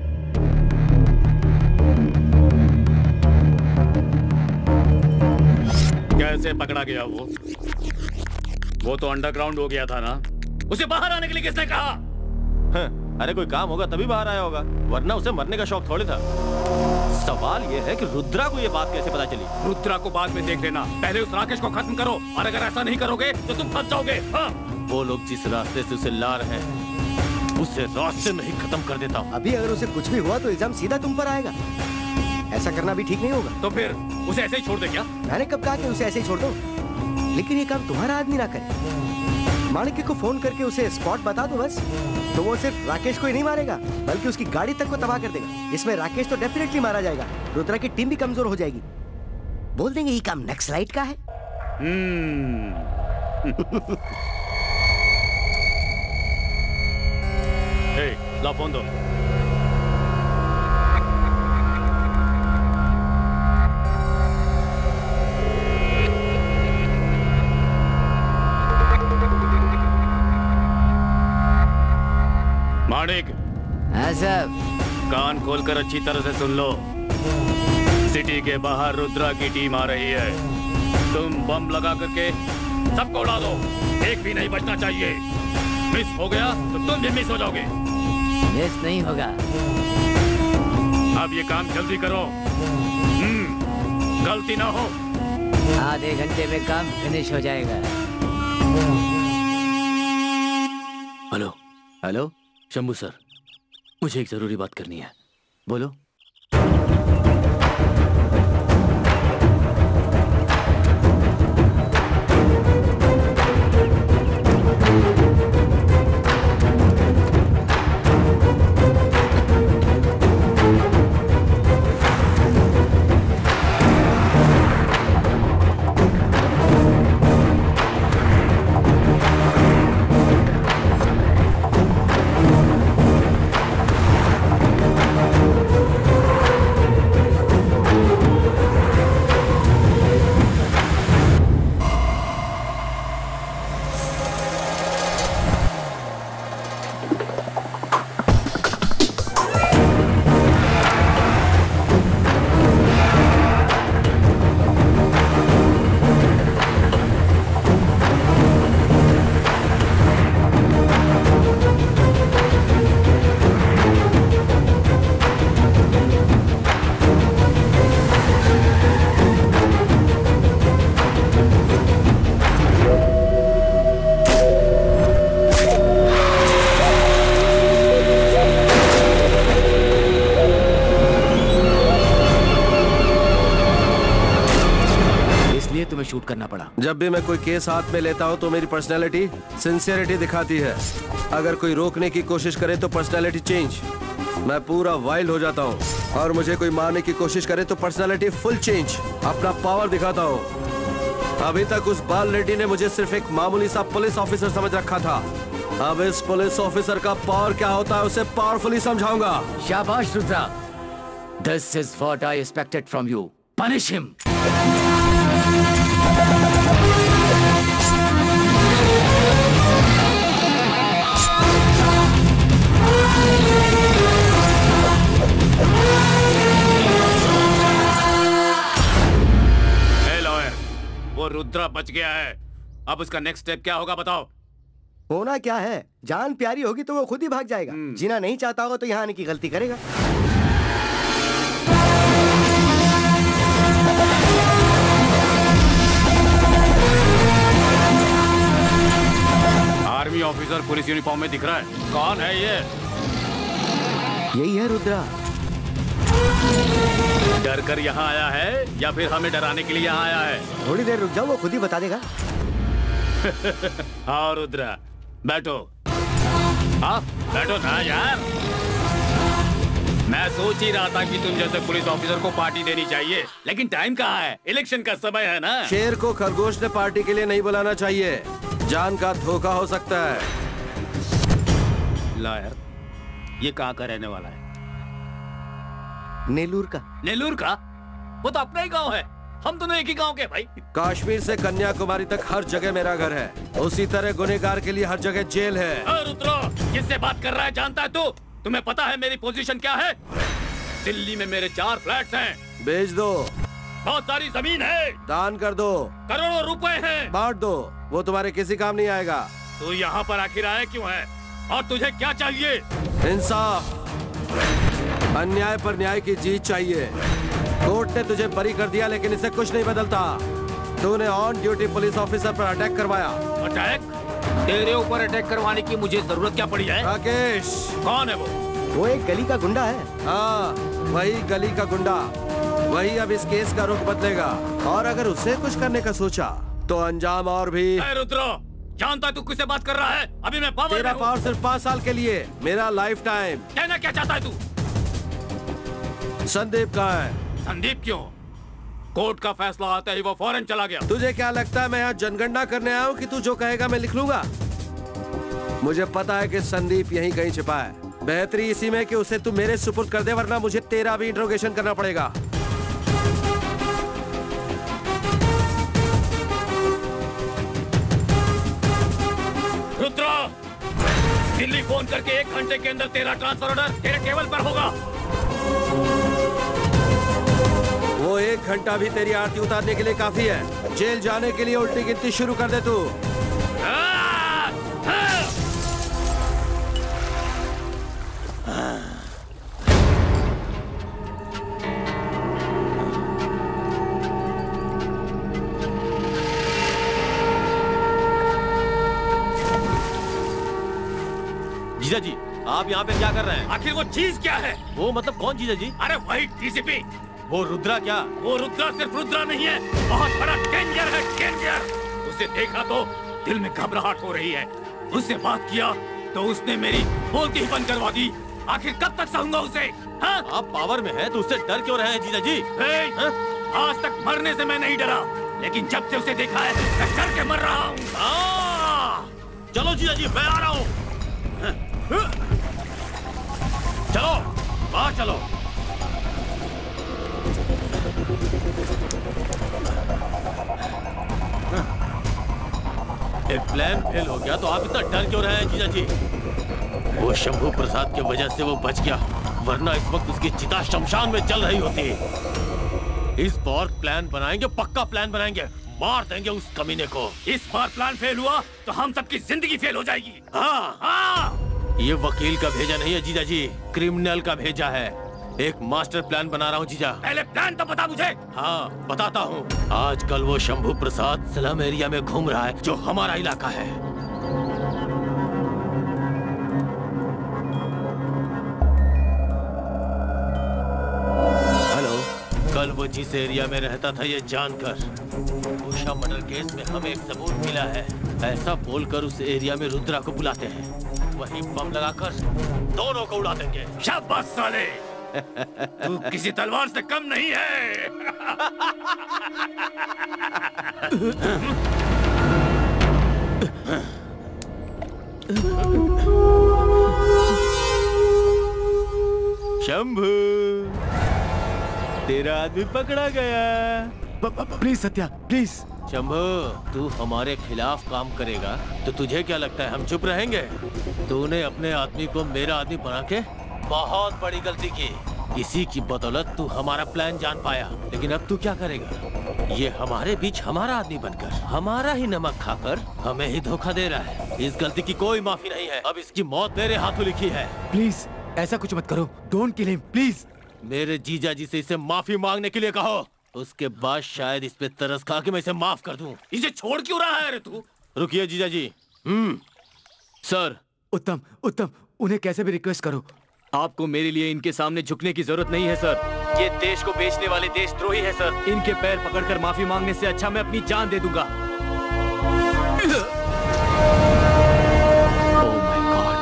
कैसे पकड़ा गया वो? वो तो अंडरग्राउंड हो गया था ना। उसे बाहर आने के लिए किसने कहा? हाँ, अरे कोई काम होगा तभी बाहर आया होगा, वरना उसे मरने का शौक थोड़ी था। सवाल ये है कि रुद्रा को ये बात कैसे पता चली? रुद्रा को बाद में देख लेना, पहले उस राकेश को खत्म करो, और अगर ऐसा नहीं करोगे तो तुम फंस जाओगे। हाँ? वो लोग जिस रास्ते से उसे ला रहे हैं उसे रास्ते में ही खत्म कर देता हूँ। अभी अगर उसे कुछ भी हुआ तो इल्जाम सीधा तुम पर आएगा। ऐसा करना भी ठीक नहीं होगा। तो फिर उसे ऐसे ही छोड़ दे क्या? मैंने कब कहा कि उसे ऐसे ही छोड़ दो, लेकिन ये काम तुम्हारा आदमी ना करे। माणिक्य को फोन करके उसे स्पॉट बता दो बस, तो वो सिर्फ राकेश को ही नहीं मारेगा बल्कि उसकी गाड़ी तक को तबाह कर देगा। इसमें राकेश तो डेफिनेटली मारा जाएगा, रुद्रा की टीम भी कमजोर हो जाएगी। बोल देंगे ये काम नक्सलाइट का है। हे, ला फोन दो। माणिक, हाँ साहब। कान खोलकर अच्छी तरह से सुन लो। सिटी के बाहर रुद्रा की टीम आ रही है। तुम बम लगा करके सबको उड़ा दो, एक भी नहीं बचना चाहिए। मिस हो गया तो तुम भी मिस हो जाओगे। मिस नहीं होगा। अब ये काम जल्दी करो, गलती ना हो। आधे घंटे में काम फिनिश हो जाएगा। हेलो हेलो, शंभू सर, मुझे एक जरूरी बात करनी है। बोलो। शूट करना पड़ा। जब भी मैं कोई केस हाथ में लेता हूँ तो मेरी पर्सनैलिटी सिंसियरिटी दिखाती है। अगर कोई रोकने की कोशिश करे तो पर्सनैलिटी चेंज। मैं पूरा वाइल्ड हो जाता हूँ, और मुझे कोई मारने की कोशिश करे तो पर्सनैलिटी फुल चेंज। अपना पावर दिखाता हूँ। अभी तक उस बाल रेड्डी ने मुझे सिर्फ एक मामूली सा पुलिस ऑफिसर समझ रखा था। अब इस पुलिस ऑफिसर का पावर क्या होता है उसे पावरफुली समझाऊंगा। शाबाश Rudra, this is what I expected from you. Punish him. वो रुद्रा बच गया है। अब उसका नेक्स्ट स्टेप क्या होगा बताओ। होना क्या है, जान प्यारी होगी तो वो खुद ही भाग जाएगा। जीना नहीं चाहता होगा तो यहाँ आने की गलती करेगा। आर्मी ऑफिसर पुलिस यूनिफॉर्म में दिख रहा है। कौन है ये? यही है रुद्रा। डर कर यहाँ आया है या फिर हमें डराने के लिए यहाँ आया है? थोड़ी देर रुक जाओ, वो खुद ही बता देगा। हाँ रुद्रा, बैठो। हाँ बैठो ना यार। मैं सोच ही रहा था कि तुम जैसे पुलिस ऑफिसर को पार्टी देनी चाहिए, लेकिन टाइम कहाँ है? इलेक्शन का समय है ना। शेर को खरगोश ने पार्टी के लिए नहीं बुलाना चाहिए, जान का धोखा हो सकता है। लायर, ये कहाँ का रहने वाला है? नेलूर का। नेलूर का? वो तो अपना ही गांव है। हम दोनों एक ही गांव के भाई। कश्मीर से कन्याकुमारी तक हर जगह मेरा घर है। उसी तरह गुनहगार के लिए हर जगह जेल है। रुद्रो, किससे बात कर रहा है जानता है तू? तुम्हें पता है मेरी पोजीशन क्या है? दिल्ली में मेरे चार फ्लैट्स हैं। बेच दो। बहुत सारी जमीन है। दान कर दो। करोड़ों रुपए हैं। बांट दो, वो तुम्हारे किसी काम नहीं आएगा। तू यहाँ पर आखिर आया क्यों है? और तुझे क्या चाहिए? इंसाफ। अन्याय पर न्याय की जीत चाहिए। कोर्ट ने तुझे बरी कर दिया, लेकिन इससे कुछ नहीं बदलता। तूने ऑन ड्यूटी पुलिस ऑफिसर पर अटैक करवाया। अटैक? तेरे ऊपर अटैक करवाने की मुझे जरूरत क्या पड़ी है? राकेश। कौन है वो? वो एक गली का गुंडा है। हाँ, वही गली का गुंडा। वही अब इस केस का रुख बदलेगा, और अगर उससे कुछ करने का सोचा तो अंजाम और भी। रुद्रो, जानता तू किससे बात कर रहा है? अभी मैं पावर तेरा पावर सिर्फ पाँच साल के लिए, मेरा लाइफ टाइम। कहना क्या चाहता है तू? संदीप कहाँ है? संदीप क्यों? कोर्ट का फैसला आते ही वो फौरन चला गया। तुझे क्या लगता है मैं यहाँ जनगणना करने आया हूँ कि तू जो कहेगा मैं लिख लूंगा? मुझे पता है कि संदीप यहीं कहीं छिपा है। बेहतरी इसी में कि उसे तू मेरे सुपुर्द कर दे, वरना मुझे तेरा भी इंट्रोगेशन करना पड़ेगा। रुद्रा, दिल्ली फोन करके एक घंटे के अंदर तेरा ट्रांसफर ऑर्डर तेरे टेबल पर होगा। वो एक घंटा भी तेरी आरती उतारने के लिए काफी है। जेल जाने के लिए उल्टी गिनती शुरू कर दे तू। जीजा जी, आप यहाँ पे क्या कर रहे हैं? आखिर वो चीज क्या है? वो मतलब कौन चीज है जी? अरे वही डीसीपी। वो रुद्रा क्या? वो रुद्रा सिर्फ रुद्रा नहीं है, बहुत बड़ा डेंजर है, डेंजर। उसे देखा तो दिल में घबराहट हो रही है। उससे बात किया तो उसने मेरी बोलती ही बंद करवा दी। आखिर कब तक सहूंगा उसे? हाँ? आप पावर में हैं तो उससे डर क्यों रहे हैं जीजा जी? हाँ? आज तक मरने से मैं नहीं डरा, लेकिन जब से उसे देखा है मैं डर के मर रहा हूँ। चलो जीजा जी, मैं आ रहा हूँ। चलो बाहर चलो। एक प्लान फेल हो गया तो आप इतना डर क्यों रहे हैं जीजा जी? वो शंभू प्रसाद की वजह से वो बच गया, वरना इस वक्त उसकी चिता शमशान में जल रही होती। इस बार प्लान बनाएंगे, पक्का प्लान बनाएंगे, मार देंगे उस कमीने को। इस बार प्लान फेल हुआ तो हम सबकी जिंदगी फेल हो जाएगी। हाँ हाँ, ये वकील का भेजा नहीं है जीजा जी, क्रिमिनल का भेजा है। एक मास्टर प्लान बना रहा हूँ जीजा। पहले प्लान तो बता मुझे। हाँ बताता हूँ। आजकल वो शंभू प्रसाद स्लम एरिया में घूम रहा है, जो हमारा इलाका है। हेलो। कल वो जिस एरिया में रहता था ये जानकर उषा मर्डर केस में हमें एक सबूत मिला है, ऐसा बोलकर उस एरिया में रुद्रा को बुलाते हैं, वहीं बम लगाकर दोनों को उड़ा देंगे। शाबाश साले, तू किसी तलवार से कम नहीं है। शंभू, तेरा आदमी पकड़ा गया। Please Satya, please. शंभू, तू हमारे खिलाफ काम करेगा तो तुझे क्या लगता है हम चुप रहेंगे? तूने अपने आदमी को मेरा आदमी बना के बहुत बड़ी गलती की। इसी की बदौलत तू हमारा प्लान जान पाया, लेकिन अब तू क्या करेगा? ये हमारे बीच हमारा आदमी बनकर हमारा ही नमक खाकर हमें ही धोखा दे रहा है। इस गलती की कोई माफी नहीं है, अब इसकी मौत मेरे हाथों लिखी है। प्लीज ऐसा कुछ मत करो, डोंट किल हिम प्लीज। मेरे जीजा जी से इसे माफी मांगने के लिए कहो, उसके बाद शायद इस पे तरस खा के मैं इसे माफ कर दूं। इसे छोड़ क्यों रहा है रे तू? रुकिए जीजा जी। हम्म सर। उत्तम उत्तम, उन्हें कैसे भी रिक्वेस्ट करो। आपको मेरे लिए इनके सामने झुकने की जरूरत नहीं है सर। ये देश को बेचने वाले देशद्रोही है सर। इनके पैर पकड़कर माफी मांगने से अच्छा मैं अपनी जान दे दूंगा। Oh my god.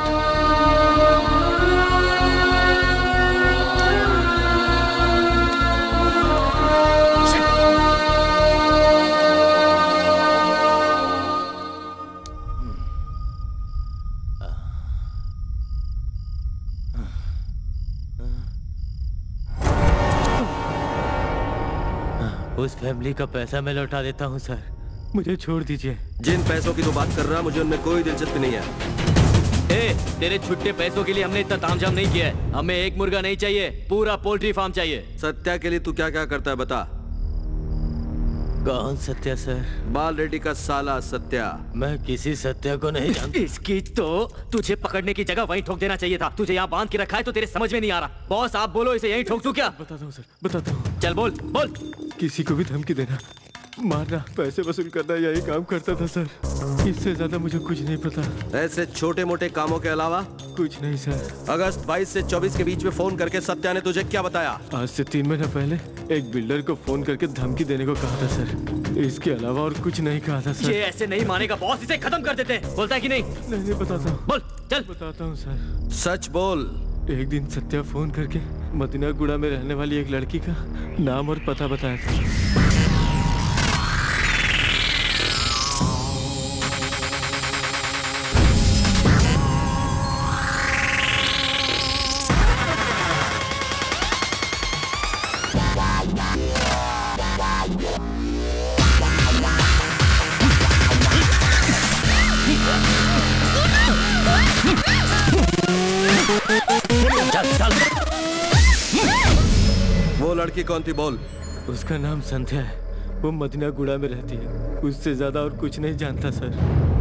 उस फैमिली का पैसा मैं लौटा देता हूँ सर, मुझे छोड़ दीजिए। जिन पैसों की तो बात कर रहा, मुझे उनमें कोई दिलचस्पी नहीं है। ए, तेरे छुट्टे पैसों के लिए हमने इतना तामझाम नहीं किया है। हमें एक मुर्गा नहीं चाहिए, पूरा पोल्ट्री फार्म चाहिए। सत्या के लिए तू क्या क्या करता है बता। कौन सत्या सर? बाल रेड्डी का साला सत्या। मैं किसी सत्या को नहीं जानता। इसकी तो तुझे पकड़ने की जगह वहीं ठोक देना चाहिए था। तुझे यहाँ बांध के रखा है तो तेरे समझ में नहीं आ रहा। बॉस आप बोलो, इसे यहीं ठोक दूं क्या? बताता हूँ सर, बताता हूँ। चल बोल बोल। किसी को भी धमकी देना, मारना, पैसे वसूल करना, यही काम करता था सर। इससे ज्यादा मुझे कुछ नहीं पता। ऐसे छोटे मोटे कामों के अलावा कुछ नहीं सर। अगस्त बाईस से चौबीस के बीच में फोन करके सत्या ने तुझे क्या बताया? आज से तीन महीना पहले एक बिल्डर को फोन करके धमकी देने को कहा था सर। इसके अलावा और कुछ नहीं कहा था सर। ये ऐसे नहीं मानेगा बॉस, इसे खत्म कर देते हैं। बोलता है कि नहीं? नहीं, नहीं बताता हूँ। बोल चल। बताता हूँ सर। सच बोल। एक दिन सत्या फोन करके मदीना गुड़ा में रहने वाली एक लड़की का नाम और पता बताया था। वो लड़की कौन थी बोल? उसका नाम संध्या है, वो मदीना गुड़ा में रहती है। उससे ज्यादा और कुछ नहीं जानता सर।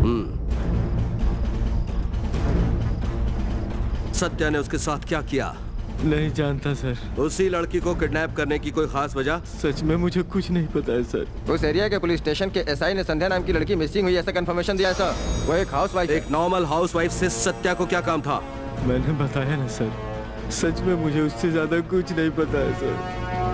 सत्या ने उसके साथ क्या किया? नहीं जानता सर। उसी लड़की को किडनैप करने की कोई खास वजह? सच में मुझे कुछ नहीं पता है सर। उस एरिया के पुलिस स्टेशन के एसआई ने संध्या नाम की लड़की मिसिंग हुई ऐसा कंफर्मेशन दिया है सर। वो एक हाउसवाइफ, एक नॉर्मल हाउसवाइफ से सत्या को क्या काम था? मैंने बताया ना सर, सच में मुझे उससे ज्यादा कुछ नहीं पता है सर।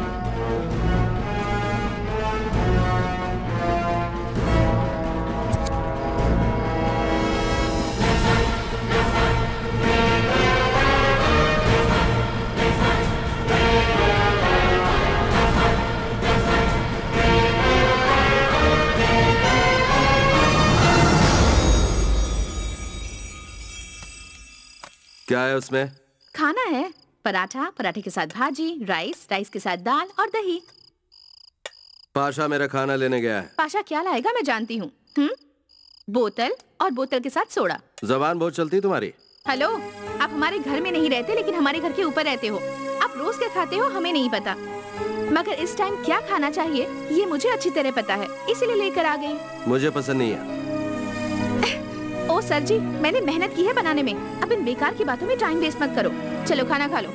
क्या है उसमें? खाना है, पराठा, पराठे के साथ भाजी, राइस, राइस के साथ दाल और दही। पाशा मेरा खाना लेने गया है। पाशा क्या लाएगा मैं जानती हूँ। हम्म, बोतल और बोतल के साथ सोडा। जबान बहुत चलती तुम्हारी। हेलो, आप हमारे घर में नहीं रहते लेकिन हमारे घर के ऊपर रहते हो। आप रोज क्या खाते हो हमें नहीं पता, मगर इस टाइम क्या खाना चाहिए ये मुझे अच्छी तरह पता है, इसीलिए लेकर आ गई। मुझे पसंद नहीं है। ओ सर जी, मैंने मेहनत की है बनाने में, अब इन बेकार की बातों में टाइम वेस्ट मत करो। चलो खाना खा लो।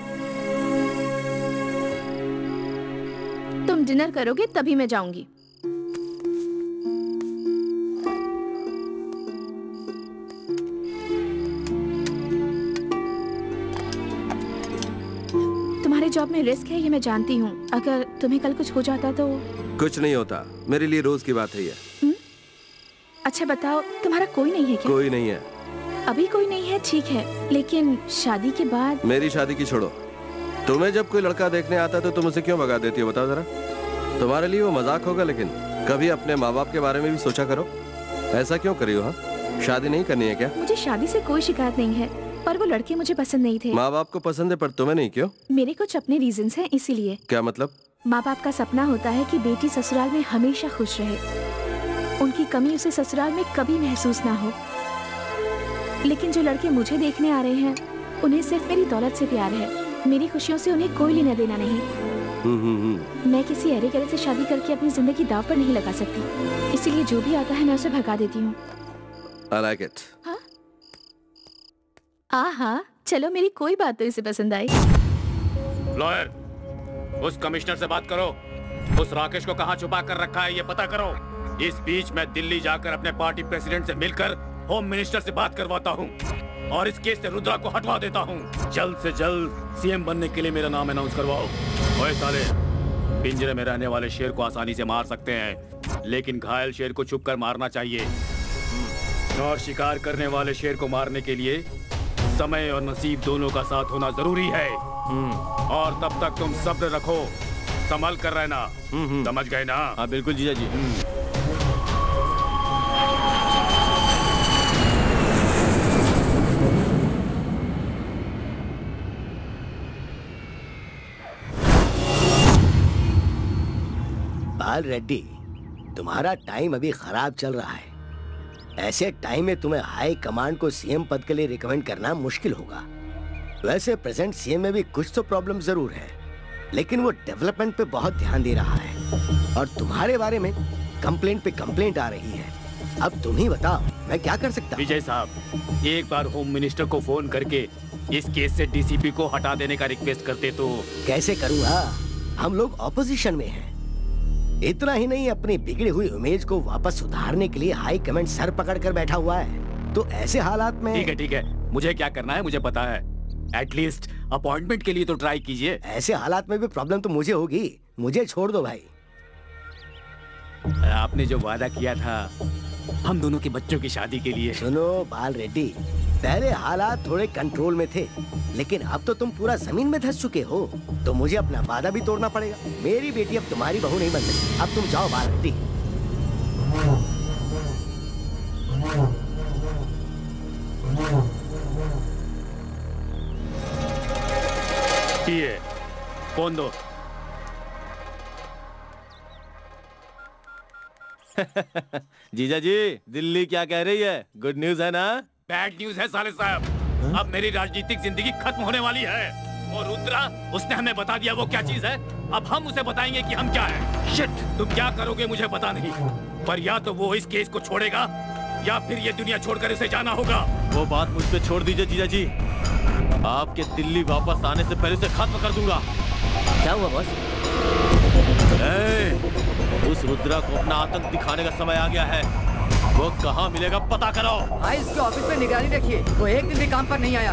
तुम डिनर करोगे तभी मैं जाऊंगी। तुम्हारे जॉब में रिस्क है ये मैं जानती हूँ, अगर तुम्हें कल कुछ हो जाता तो। कुछ नहीं होता, मेरे लिए रोज की बात है ये। हुँ? अच्छा बताओ, तुम्हारा कोई नहीं है क्या? कोई नहीं है। अभी कोई नहीं है, ठीक है, लेकिन शादी के बाद? मेरी शादी की छोड़ो, तुम्हें जब कोई लड़का देखने आता तो तुम उसे क्यों भगा देती हो, बताओ जरा। तुम्हारे लिए वो मजाक होगा, लेकिन कभी अपने माँ बाप के बारे में भी सोचा करो। ऐसा क्यों करी हो? हाँ, शादी नहीं करनी है क्या? मुझे शादी से कोई शिकायत नहीं है, पर वो लड़के मुझे पसंद नहीं थे। माँ बाप को पसंद है पर तुम्हें नहीं, क्यों? मेरे कुछ अपने रीजंस हैं, इसीलिए। क्या मतलब? माँ बाप का सपना होता है कि बेटी ससुराल में हमेशा खुश रहे, उनकी कमी उसे ससुराल में कभी महसूस ना हो। लेकिन जो लड़के मुझे देखने आ रहे हैं उन्हें सिर्फ मेरी दौलत से प्यार है, मेरी खुशियों से उन्हें कोई लेना देना नहीं। मैं किसी अरे गरे से शादी करके अपनी जिंदगी दाव पर नहीं लगा सकती, इसीलिए जो भी आता है मैं उसे भगा देती हूँ। I like it. हाँ? आहा, चलो मेरी कोई बात तो इसे पसंद आई। लॉयर, उस कमिश्नर से बात करो, उस राकेश को कहाँ छुपा कर रखा है ये पता करो। इस बीच मैं दिल्ली जाकर अपने पार्टी प्रेसिडेंट से मिलकर होम मिनिस्टर से बात करवाता हूँ और इस केस से रुद्रा को हटवा देता हूँ। जल्द से जल्द सीएम बनने के लिए मेरा नाम अनाउंस करवाओ। ओए साले, पिंजरे में रहने वाले शेर को आसानी से मार सकते हैं, लेकिन घायल शेर को छुपकर मारना चाहिए। और शिकार करने वाले शेर को मारने के लिए समय और नसीब दोनों का साथ होना जरूरी है। और तब तक तुम सब्र रखो, संभल कर रहना। समझ गए ना? हाँ बिल्कुल जीजा जी। बाल रेड्डी, तुम्हारा टाइम अभी खराब चल रहा है। ऐसे टाइम में तुम्हें हाई कमांड को सीएम पद के लिए रिकमेंड करना मुश्किल होगा। वैसे प्रेजेंट सीएम में भी कुछ तो प्रॉब्लम जरूर है, लेकिन वो डेवलपमेंट पे बहुत ध्यान दे रहा है और तुम्हारे बारे में कंप्लेंट पे कंप्लेंट आ रही है। अब तुम ही बताओ मैं क्या कर सकता हूँ? विजय साहब, एक बार होम मिनिस्टर को फोन करके इस केस से डीसीपी को हटा देने का रिक्वेस्ट करते तो। कैसे करूँगा, हम लोग ऑपोजिशन में हैं। इतना ही नहीं, अपनी बिगड़ी हुई इमेज को वापस सुधारने के लिए हाई कमांड सर पकड़ कर बैठा हुआ है। तो ऐसे हालात में। ठीक है ठीक है, मुझे क्या करना है मुझे पता है। एटलीस्ट अपॉइंटमेंट के लिए तो ट्राई कीजिए। ऐसे हालात में भी प्रॉब्लम तो मुझे होगी, मुझे छोड़ दो भाई। आपने जो वादा किया था हम दोनों के बच्चों की शादी के लिए। सुनो बाल रेड्डी, पहले हालात थोड़े कंट्रोल में थे, लेकिन अब तो तुम पूरा जमीन में धंस चुके हो, तो मुझे अपना वादा भी तोड़ना पड़ेगा। मेरी बेटी अब तुम्हारी बहू नहीं बन सकती। अब तुम जाओ बाल रेड्डी। ये कौन दो? जीजा जी, दिल्ली क्या कह रही है? गुड न्यूज है ना? बैड न्यूज है साले साहब। अब मेरी राजनीतिक जिंदगी खत्म होने वाली है। और रुद्रा, उसने हमें बता दिया वो क्या चीज है। अब हम उसे बताएंगे कि हम क्या है। शिट, तुम क्या करोगे मुझे पता नहीं, पर या तो वो इस केस को छोड़ेगा या फिर ये दुनिया छोड़कर उसे जाना होगा। वो बात मुझ पे छोड़ दीजिए जीजा जी, आपके दिल्ली वापस आने से पहले उसे खत्म कर दूंगा। क्या हुआ बॉस? उस रुद्रा को अपना आतंक दिखाने का समय आ गया है। वो कहाँ मिलेगा पता करो। भाई इसके ऑफिस में निगरानी रखिए, वो एक दिन भी काम पर नहीं आया।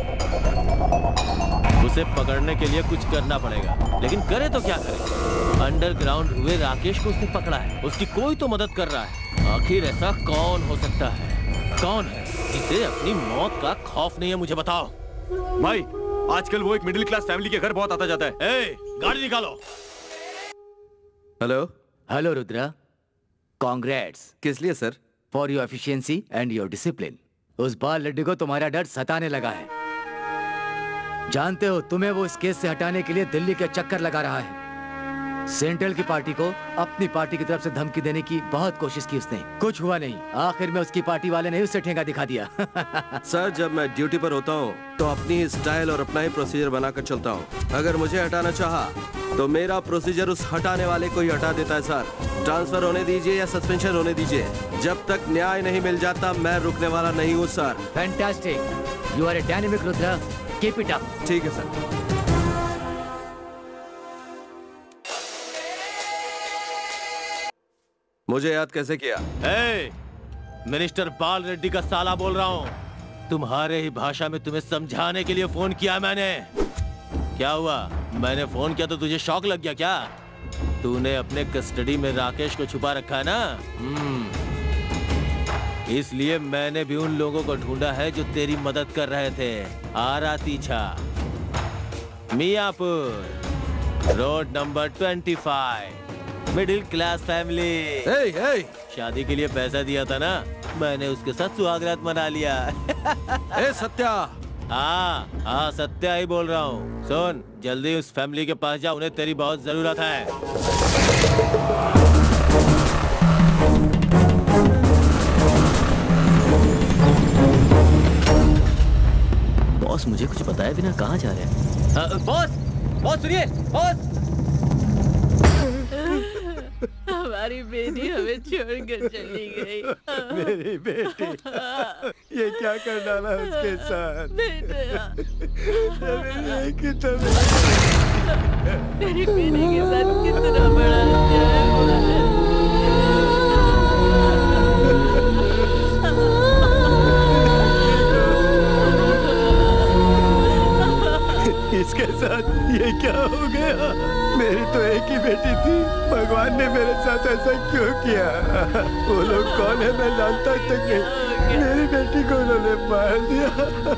उसे पकड़ने के लिए कुछ करना पड़ेगा, लेकिन करे तो क्या करे। अंडरग्राउंड हुए राकेश को उसने पकड़ा है, उसकी कोई तो मदद कर रहा है। आखिर ऐसा कौन हो सकता है? कौन है जिसे अपनी मौत का खौफ नहीं है? मुझे बताओ। भाई आजकल वो एक मिडिल क्लास फैमिली के घर बहुत आता जाता है। ए, गाड़ी निकालो। Hello hello Rudra, congrats. किस लिए sir? For your efficiency and your discipline. उस बाल लड्डू को तुम्हारा डर सताने लगा है। जानते हो, तुम्हें वो इस केस से हटाने के लिए दिल्ली के चक्कर लगा रहा है। सेंट्रल की पार्टी को अपनी पार्टी की तरफ से धमकी देने की बहुत कोशिश की उसने, कुछ हुआ नहीं। आखिर में उसकी पार्टी वाले ने उसे ठेंगा दिखा दिया। सर, जब मैं ड्यूटी पर होता हूँ तो अपनी ही स्टाइल और अपना ही प्रोसीजर बनाकर चलता हूँ। अगर मुझे हटाना चाहा तो मेरा प्रोसीजर उस हटाने वाले को ही हटा देता है सर। ट्रांसफर होने दीजिए या सस्पेंशन होने दीजिए, जब तक न्याय नहीं मिल जाता मैं रुकने वाला नहीं हूँ sir. Fantastic, you are a dynamic Rudra, keep it up. ठीक है सर। मुझे याद कैसे किया? ए, मिनिस्टर बाल रेड्डी का साला बोल रहा हूँ। तुम्हारे ही भाषा में तुम्हें समझाने के लिए फोन किया मैंने। क्या हुआ? मैंने फोन किया तो तुझे शौक लग गया क्या? तूने अपने कस्टडी में राकेश को छुपा रखा है ना? इसलिए मैंने भी उन लोगों को ढूंढा है जो तेरी मदद कर रहे थे। आरा तीछा, Miyapur, road number twenty five, middle class family. hey, hey. शादी के लिए पैसा दिया था ना, मैंने उसके साथ सुहागरात मना लिया। ए सत्या। हाँ हाँ सत्या ही बोल रहा हूँ। सुन, जल्दी उस फैमिली के पास जा, उन्हें तेरी बहुत जरूरत है। बॉस मुझे कुछ बताया बिना कहाँ जा रहे हैं? बॉस बॉस सुनिए बॉस। हमारी बेटी हमें छोड़कर चली गई। मेरी बेटी, ये क्या कर डाला उसके साथ? मेरी बेटी के साथ कितना बड़ा अन्याय हुआ है। इसके साथ ये क्या हो गया? मेरी तो एक ही बेटी थी, भगवान ने मेरे साथ ऐसा क्यों किया? वो लोग कौन है मैं जानता तक नहीं। मेरी बेटी को उन्होंने मार दिया।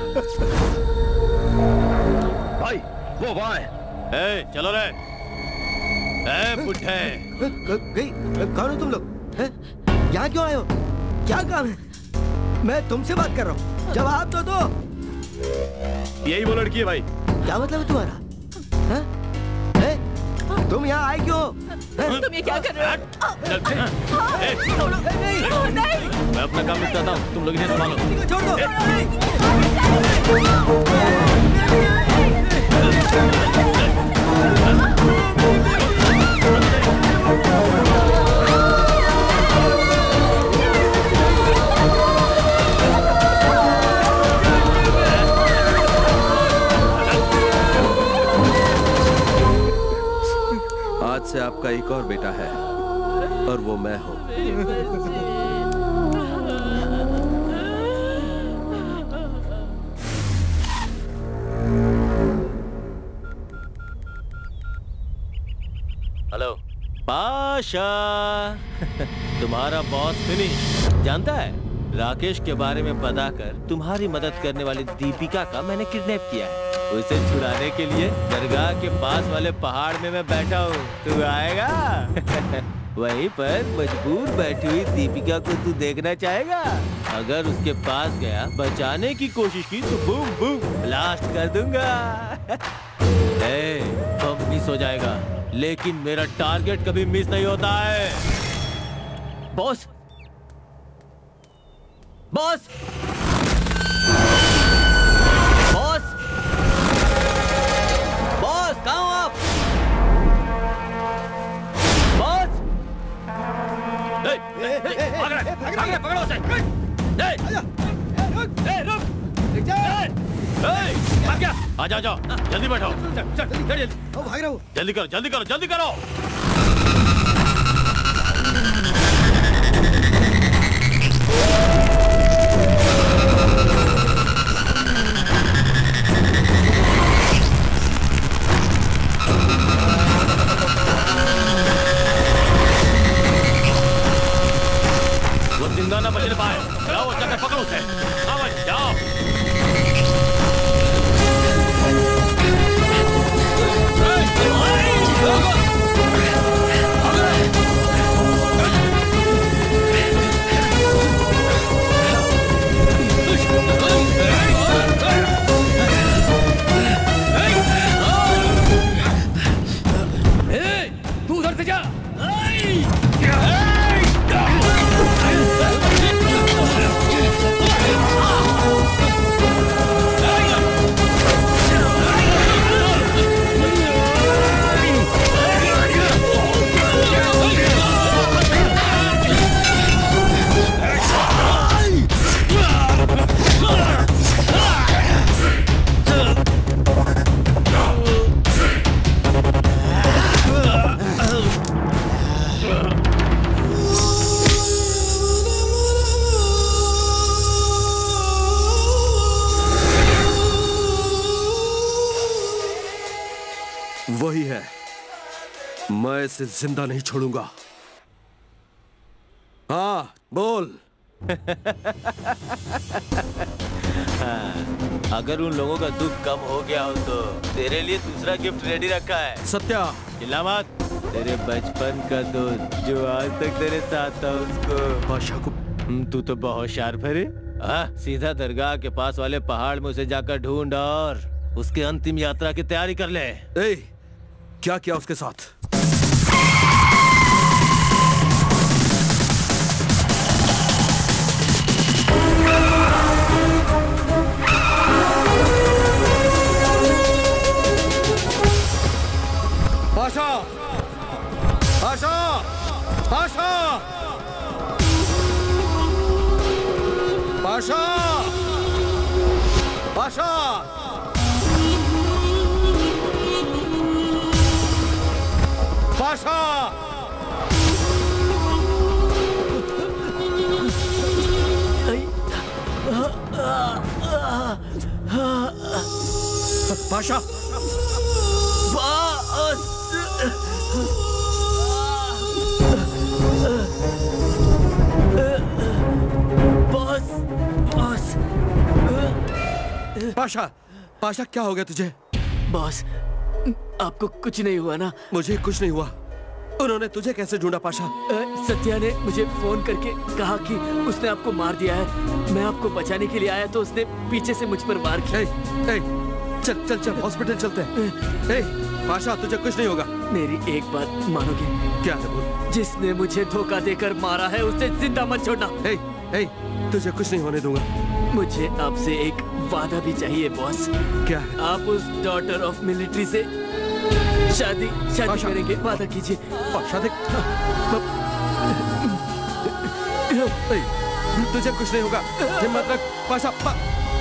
भाई वो वहाँ है। ए, चलो रे। ए, बुड्ढे। कौन हो तुम लोग? यहाँ क्यों आए हो? क्या काम है? मैं तुमसे बात कर रहा हूँ, जवाब तो दो। यही वो लड़की है भाई। क्या मतलब है तुम्हारा? तुम यहाँ आए क्यों? तुम ये क्या कर रहे हो? मैं अपना काम निपटाता हूँ, तुम लोग इन्हें संभालो। छोड़ दो। आज से आपका एक और बेटा है और वो मैं हूँ। हेलो पाशा। तुम्हारा बॉस फिनिश जानता है, राकेश के बारे में पता कर तुम्हारी मदद करने वाली दीपिका का मैंने किडनैप किया है। उसे छुड़ाने के लिए दरगाह के पास वाले पहाड़ में मैं बैठा हूँ। तू आएगा? वहीं पर मजबूर बैठी हुई दीपिका को तू देखना चाहेगा? अगर उसके पास गया, बचाने की कोशिश की तो बूम बूम ब्लास्ट कर दूंगा। ए, बम मिस हो जाएगा, लेकिन मेरा टारगेट कभी मिस नहीं होता है। बॉस बॉस बॉस बॉस कहाँ हो आप? बॉस पकड़ो उसे। आ जाओ जाओ, जल्दी बैठो। भाग रहा हूँ। जल्दी करो जल्दी करो जल्दी करो। वही है, मैं इसे जिंदा नहीं छोड़ूंगा। हाँ बोल। हाँ, अगर उन लोगों का दुख कम हो गया हो तो तेरे लिए दूसरा गिफ्ट रेडी रखा है। सत्या चिल्ला मत। तेरे बचपन का दोस्त जो आज तक तेरे साथ था उसको। बादशाह को तू तो बहुत शार्प है रे। हाँ, सीधा दरगाह के पास वाले पहाड़ में उसे जाकर ढूंढ और उसके अंतिम यात्रा की तैयारी कर ले। ए, क्या किया उसके साथ? पाशा! पाशा! पाशा! पाशा! पाशा! पाशा! पाशा! Boss, boss. पाशा, पाशा क्या हो गया तुझे? बॉस, आपको कुछ नहीं हुआ ना? मुझे कुछ नहीं हुआ। उन्होंने तुझे कैसे ढूंढा पाशा? सत्या ने मुझे फोन करके कहा कि उसने आपको मार दिया है। मैं आपको बचाने के लिए आया तो उसने पीछे से मुझ पर वार किया। ए, ए, चल चल चल हॉस्पिटल चलते हैं। ए, पाशा तुझे कुछ नहीं होगा। मेरी एक बात मानोगे? क्या है बोल? जिसने मुझे धोखा देकर मारा है उसे जिंदा मत छोड़ना। ए, ए, तुझे कुछ नहीं होने दूंगा। मुझे आपसे एक वादा भी चाहिए बॉस। क्या है? आप उस डॉटर ऑफ मिलिट्री से शादी शादी करेंगे, वादा कीजिए। पाशा देख, तुझे कुछ नहीं होगा, हिम्मत रख पाशा। पा...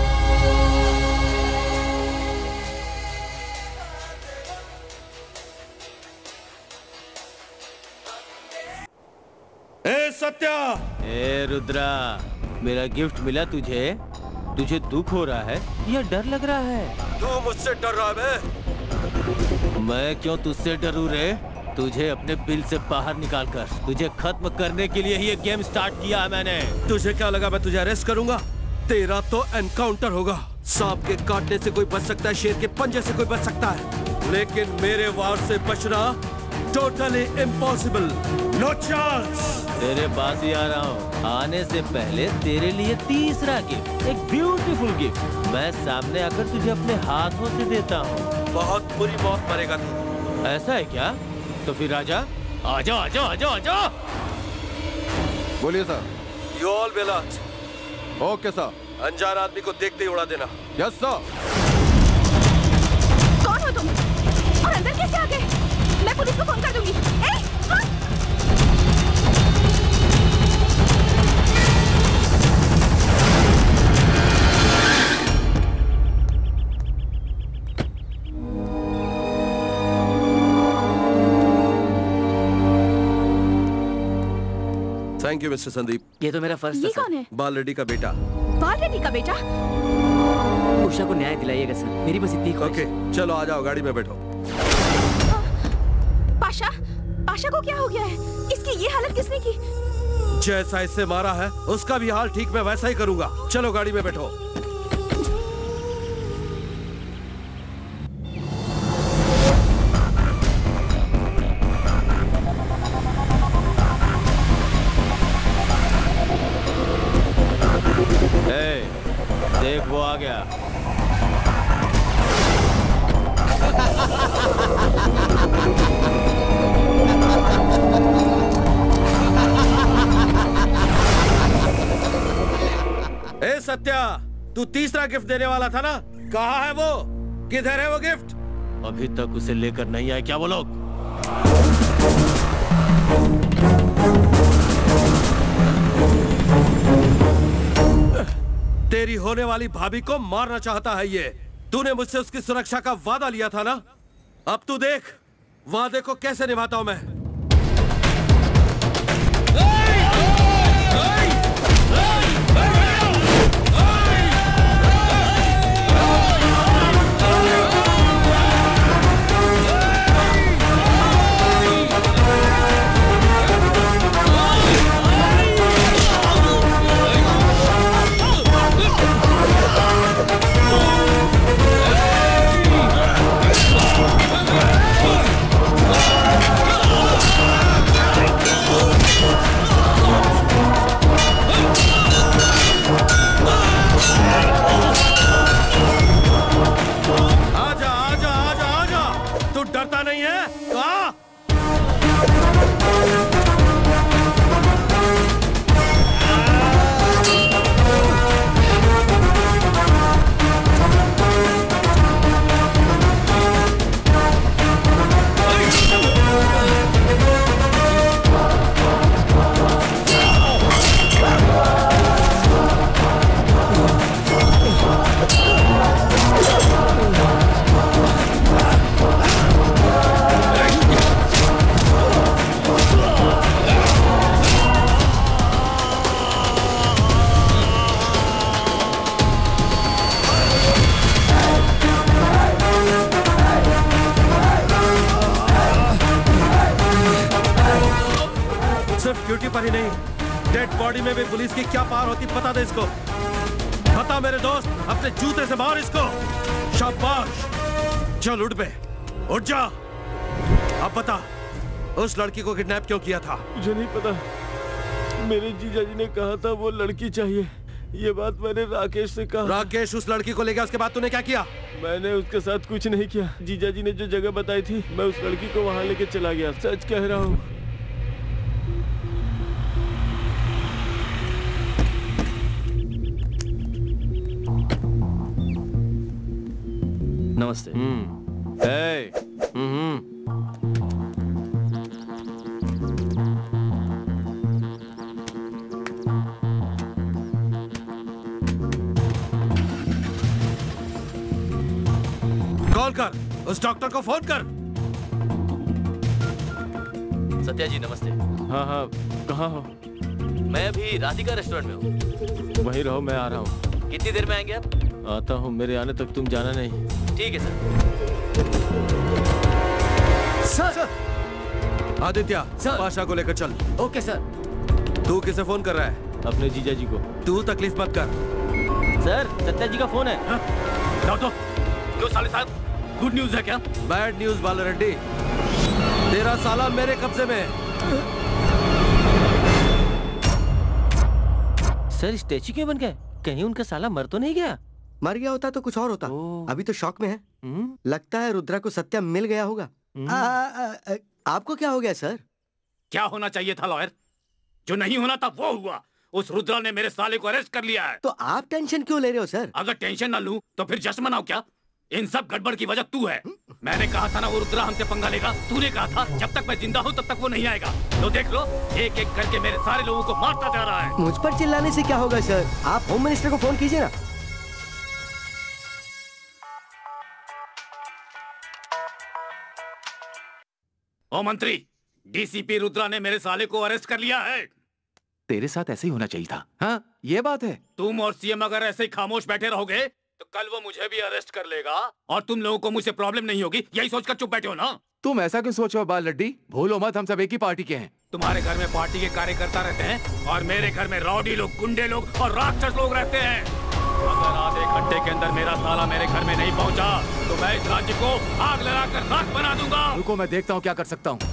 ए सत्या! ए रुद्रा, मेरा गिफ्ट मिला तुझे? तुझे दुख हो रहा है या डर लग रहा है? तू मुझसे डर रहा है? मैं क्यों तुझसे डरूं रे? तुझे अपने बिल से बाहर निकालकर तुझे खत्म करने के लिए ही ये गेम स्टार्ट किया है मैंने। तुझे क्या लगा मैं तुझे अरेस्ट करूंगा? तेरा तो एनकाउंटर होगा। सांप के काटने से कोई बच सकता है, शेर के पंजे से कोई बच सकता है, लेकिन मेरे वार से बचना टोटली इम्पॉसिबल। No chance. तेरे पास ही आ रहा हूँ। आने से पहले तेरे लिए तीसरा गिफ्ट, एक ब्यूटीफुल गिफ्ट मैं सामने आकर तुझे अपने हाथों से देता हूँ। बहुत बुरी मौत मरेगा तू। ऐसा है क्या? तो फिर आजा, आजा, आजा, आजा, आजा। बोलिए sir. You all will alert. Okay sir. अनजान आदमी को देखते ही उड़ा देना। Yes sir. कौन हो तुम और अंदर कैसे आ गए? मैं पुलिस को फोन कर दूंगी। ए, हाँ? Thank you mister Sandeep. ये तो मेरा फर्ज था। ये कौन है? बाल रेड्डी का बेटा। बाल रेड्डी का बेटा? उषा को न्याय दिलाइएगा सर, मेरी बस इतनी ख्वाहिश। ओके चलो आ जाओ, गाड़ी में बैठो। पाशा, पाशा को क्या हो गया है? इसकी ये हालत किसने की? जैसा इससे मारा है उसका भी हाल ठीक मैं वैसा ही करूंगा। चलो गाड़ी में बैठो। ए, देख वो आ गया। ए सत्या, तू तीसरा गिफ्ट देने वाला था ना? कहाँ है वो? किधर है वो गिफ्ट? अभी तक उसे लेकर नहीं आए क्या वो लोग? तेरी होने वाली भाभी को मारना चाहता है ये। तूने मुझसे उसकी सुरक्षा का वादा लिया था ना? अब तू देख वादे को कैसे निभाता हूं मैं। तू डरता नहीं है? आ! सिर्फ ड्यूटी पर ही नहीं, डेड बॉडी में भी पुलिस की क्या पावर होती पता दे इसको। बता मेरे दोस्त, अपने जूते से मार इसको। शाबाश, चल उठ बे, उठ जा। अब बता, उस लड़की को किडनैप क्यों किया था? मुझे नहीं पता, मेरे जीजा जी ने कहा था वो लड़की चाहिए। ये बात मैंने राकेश से कहा। राकेश उस लड़की को ले गया, उसके बाद तूने क्या किया? मैंने उसके साथ कुछ नहीं किया। जीजा जी ने जो जगह बताई थी, मैं उस लड़की को वहाँ लेके चला गया। सच कह रहा हूँ। नमस्ते। हम्म hey. हम्म कॉल कर, उस डॉक्टर को फोन कर। सत्या जी नमस्ते। हाँ हाँ, कहाँ हो? मैं अभी राधिका रेस्टोरेंट में हूँ। वहीं रहो, मैं आ रहा हूँ। कितनी देर में आएंगे आप? आता हूँ, मेरे आने तक तुम जाना नहीं। ठीक है sir. Sir Aditya, sir Pasha को लेकर चल। Okay sir. तू किसे फोन कर रहा है? अपने जीजा जी को। तू तकलीफ मत कर। सर सत्या जी का फोन है। जाओ तो। क्यों साले साहब, गुड न्यूज है क्या? बैड न्यूज बालारेड्डी, तेरा साला मेरे कब्जे में है। सर स्टैचू क्यों बन गए? कहीं उनका साला मर तो नहीं गया? मर गया होता तो कुछ और होता, अभी तो शॉक में है। लगता है रुद्रा को सत्या मिल गया होगा। आ, आ, आ, आपको क्या हो गया सर? क्या होना चाहिए था लॉयर? जो नहीं होना था वो हुआ। उस रुद्रा ने मेरे साले को अरेस्ट कर लिया है। तो आप टेंशन क्यों ले रहे हो सर? अगर टेंशन ना लूं तो फिर जश्न मनाओ क्या? इन सब गड़बड़ की वजह तू है। मैंने कहा था ना वो रुद्रा हमसे पंगा लेगा। तूने कहा था जब तक मैं जिंदा हूं तब तक वो नहीं आएगा। तो देख लो, एक एक करके मेरे सारे लोगों को मारता जा रहा है। मुझ पर चिल्लाने से क्या होगा सर? आप होम मिनिस्टर को फोन कीजिए ना। ओ मंत्री, डीसीपी रुद्रा ने मेरे साले को अरेस्ट कर लिया है। तेरे साथ ऐसे ही होना चाहिए था। हाँ, ये बात है। तुम और सीएम अगर ऐसे ही खामोश बैठे रहोगे तो कल वो मुझे भी अरेस्ट कर लेगा और तुम लोगों को मुझसे प्रॉब्लम नहीं होगी। यही सोचकर चुप बैठे हो ना? तुम ऐसा क्यों सोचो बाल लड्डी? भूलो मत, हम सब एक ही पार्टी के हैं। तुम्हारे घर में पार्टी के कार्यकर्ता रहते हैं और मेरे घर में रौडी लोग, गुंडे लोग और राक्षस लोग रहते हैं। अगर आधे घंटे के अंदर मेरा साला मेरे घर में नहीं पहुंचा तो मैं इस राज्य को आग लगाकर राख बना दूंगा। रुको, मैं देखता हूँ क्या कर सकता हूँ।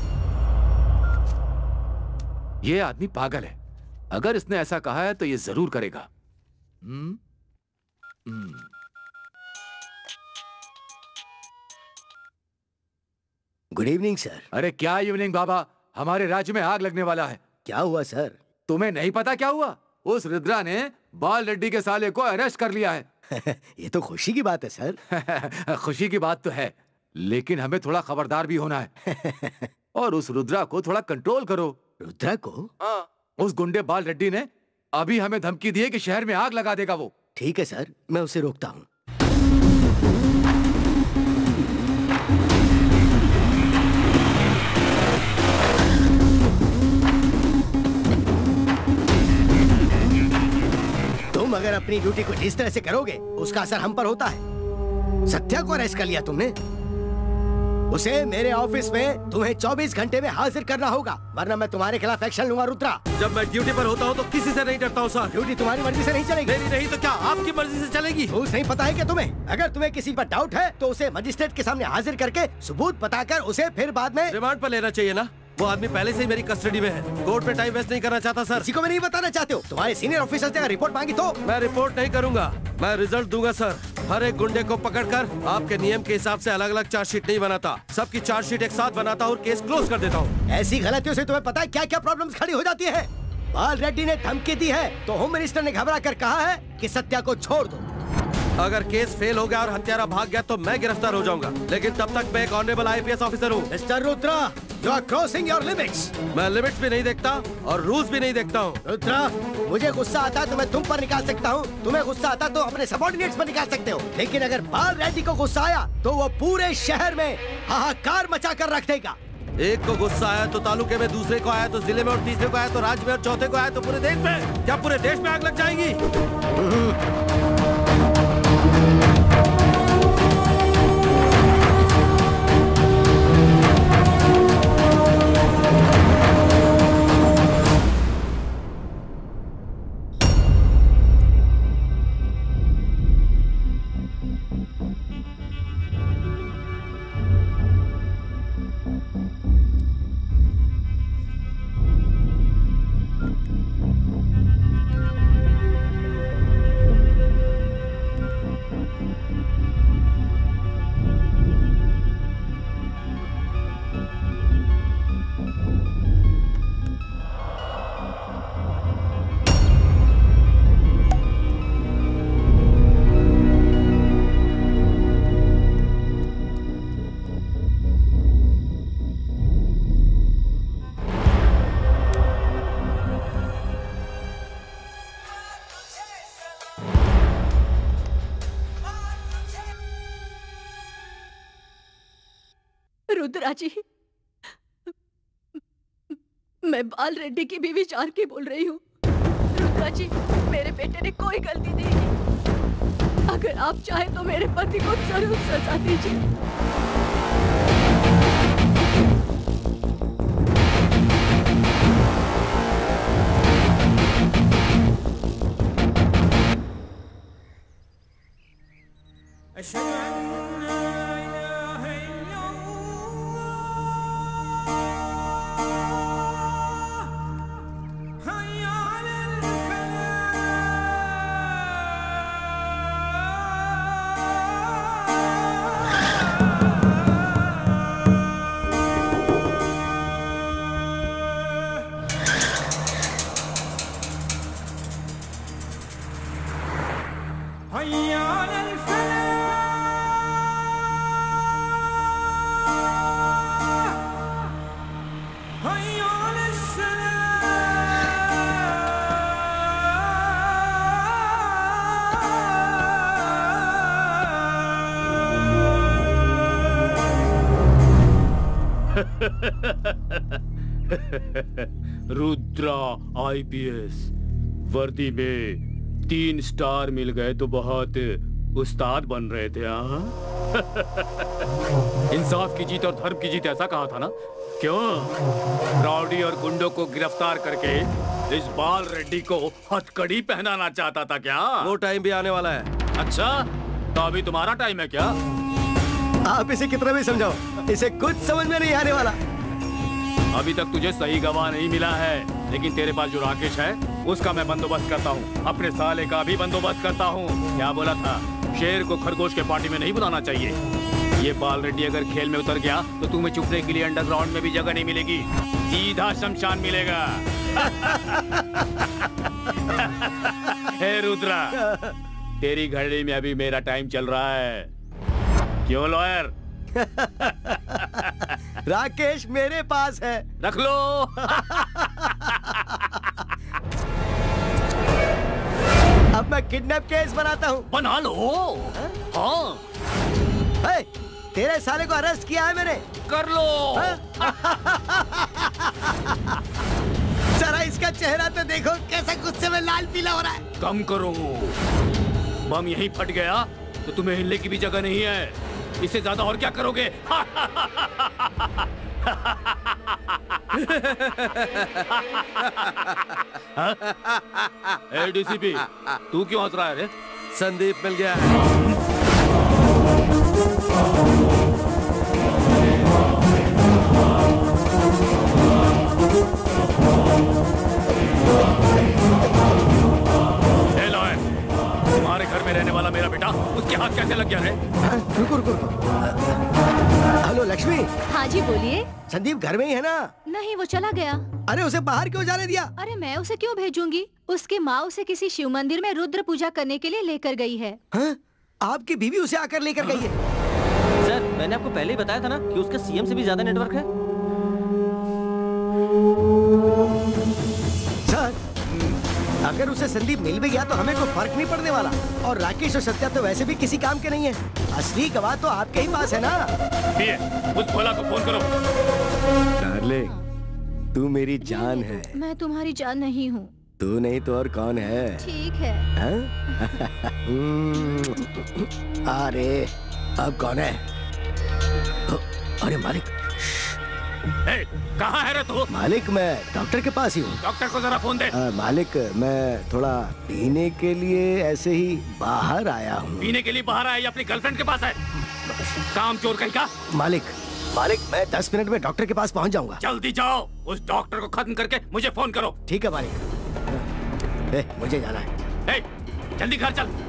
ये आदमी पागल है। अगर इसने ऐसा कहा है तो ये जरूर करेगा। Hmm hmm good evening sir. अरे क्या इवनिंग बाबा, हमारे राज्य में आग लगने वाला है। क्या हुआ सर? तुम्हें नहीं पता क्या हुआ? उस रुद्रा ने बाल रेड्डी के साले को अरेस्ट कर लिया है। ये तो खुशी की बात है सर। खुशी की बात तो है, लेकिन हमें थोड़ा खबरदार भी होना है। और उस रुद्रा को थोड़ा कंट्रोल करो। रुद्रा को? हाँ, उस गुंडे बाल रेड्डी ने अभी हमें धमकी दी है कि शहर में आग लगा देगा वो। ठीक है सर, मैं उसे रोकता हूँ। तुम अगर अपनी ड्यूटी को जिस तरह से करोगे उसका असर हम पर होता है। सत्या को अरेस्ट कर लिया तुमने, उसे मेरे ऑफिस में तुम्हें चौबीस घंटे में हाजिर करना होगा, वरना मैं तुम्हारे खिलाफ एक्शन लूंगा। रुद्रा, जब मैं ड्यूटी पर होता हूँ तो किसी से नहीं डरता हूँ सर। ड्यूटी तुम्हारी मर्जी से नहीं चलेगी। मेरी नहीं तो क्या आपकी मर्जी से चलेगी? रूल्स नहीं पता है क्या तुम्हें? अगर तुम्हें किसी पर डाउट है तो उसे मजिस्ट्रेट के सामने हाजिर करके सबूत बताकर उसे फिर बाद में रिमांड पर लेना चाहिए ना। वो आदमी पहले से ही मेरी कस्टडी में है। कोर्ट में टाइम वेस्ट नहीं करना चाहता सर। किसी को भी नहीं बताना चाहते हो? तुम्हारे सीनियर ऑफिसर से अगर रिपोर्ट मांगी तो? मैं रिपोर्ट नहीं करूंगा, मैं रिजल्ट दूंगा सर। हर एक गुंडे को पकड़कर आपके नियम के हिसाब से अलग अलग चार्जशीट नहीं बनाता, सबकी चार्जशीट एक साथ बनाता हूँ और केस क्लोज कर देता हूँ। ऐसी गलतियों से तुम्हें पता है क्या क्या प्रॉब्लम्स खड़ी हो जाती है? बाल रेड्डी ने धमकी दी है तो होम मिनिस्टर ने घबरा कर कहा है कि सत्या को छोड़ दो। अगर केस फेल हो गया और हत्यारा भाग गया तो मैं गिरफ्तार हो जाऊंगा, लेकिन तब तक मैं एक ऑनरेबल आईपीएस ऑफिसर हूँ। Mister Rudra, you are crossing your limits. मैं लिमिट्स भी नहीं देखता और रूल्स भी नहीं देखता हूँ। रुद्रा, मुझे गुस्सा आता है तो मैं तुम पर निकाल सकता हूँ, तुम्हें गुस्सा आता तो अपने सबॉर्डिनेट्स पर निकाल सकते हो, लेकिन अगर बाल रेड्डी को गुस्सा आया तो वो पूरे शहर में हाहाकार मचा कर रख देगा। एक को गुस्सा आया तो तालुके में, दूसरे को आया तो जिले में, और तीसरे को आया तो राज्य में, और चौथे को आया तो पूरे देश में। क्या पूरे देश में आग लग जाएगी? रुद्रा जी, मैं बाल रेड्डी की बीवी जानकी बोल रही हूँ। रुद्रा जी, मेरे बेटे ने कोई गलती नहीं की। अगर आप चाहें तो मेरे पति को जरूर सजा दीजिए। रुद्रा आईपीएस वर्दी में तीन स्टार मिल गए तो बहुत उस्ताद बन रहे थे। हाँ इंसाफ की जीत और धर्म की जीत, ऐसा कहा था ना? क्यों राउडी और गुंडों को गिरफ्तार करके इस बाल रेड्डी को हथकड़ी पहनाना चाहता था क्या? वो टाइम भी आने वाला है। अच्छा, तो अभी तुम्हारा टाइम है क्या? आप इसे कितना भी समझाओ, इसे कुछ समझ में नहीं आने वाला। अभी तक तुझे सही गवाह नहीं मिला है, लेकिन तेरे पास जो राकेश है उसका मैं बंदोबस्त करता हूँ, अपने साले का भी बंदोबस्त करता हूँ। क्या बोला था? शेर को खरगोश के पार्टी में नहीं बुलाना चाहिए। ये बाल रेड्डी अगर खेल में उतर गया तो तुम्हें छुपने के लिए अंडरग्राउंड में भी जगह नहीं मिलेगी, सीधा शमशान मिलेगा। हे रुद्रा, तेरी घड़ी में अभी मेरा टाइम चल रहा है। क्यों लॉयर? राकेश मेरे पास है, रख लो। अब मैं किडनैप केस बनाता हूँ। बना लो। हाँ, hey, तेरे साले को अरेस्ट किया है मैंने। कर लो। जरा इसका चेहरा तो देखो, कैसा गुस्से में लाल पीला हो रहा है। कम करो, बम यहीं फट गया तो तुम्हें हिलने की भी जगह नहीं है। इससे ज्यादा और क्या करोगे? ए डीसीपी, तू क्यों हंस रहा है रे? संदीप मिल गया है। हाँ जी बोलिए। संदीप घर में ही है ना? नहीं, वो चला गया। अरे उसे बाहर क्यों जाने दिया? अरे मैं उसे क्यों भेजूंगी? उसकी माँ उसे किसी शिव मंदिर में रुद्र पूजा करने के लिए लेकर गई है। हाँ? आपकी बीवी उसे आकर लेकर गई है? सर मैंने आपको पहले ही बताया था ना कि उसका सीएम से भी ज्यादा नेटवर्क है। सर अगर उसे संदीप मिल भी गया तो हमें कोई फर्क नहीं पड़ने वाला। और राकेश और सत्या तो वैसे भी किसी काम के नहीं है। असली गवाह तो आपके ही पास है ना। उस भोला को फोन करो। डार्लिंग, तू मेरी जान है। मैं तुम्हारी जान नहीं हूँ। तू नहीं तो और कौन है? ठीक है। अरे अब कौन है? अरे मालिक। कहाँ है रे तू? मालिक मैं डॉक्टर के पास ही हूँ। डॉक्टर को जरा फोन दे। आ, मालिक मैं थोड़ा पीने के लिए ऐसे ही बाहर आया हूँ। पीने के लिए बाहर आया या अपनी गर्लफ्रेंड के पास है? काम चोर कहीं का? मालिक मालिक मैं दस मिनट में डॉक्टर के पास पहुँच जाऊंगा। जल्दी जाओ, उस डॉक्टर को खत्म करके मुझे फोन करो। ठीक है मालिक। ए, मुझे जाना है। ए, जल्दी घर चल।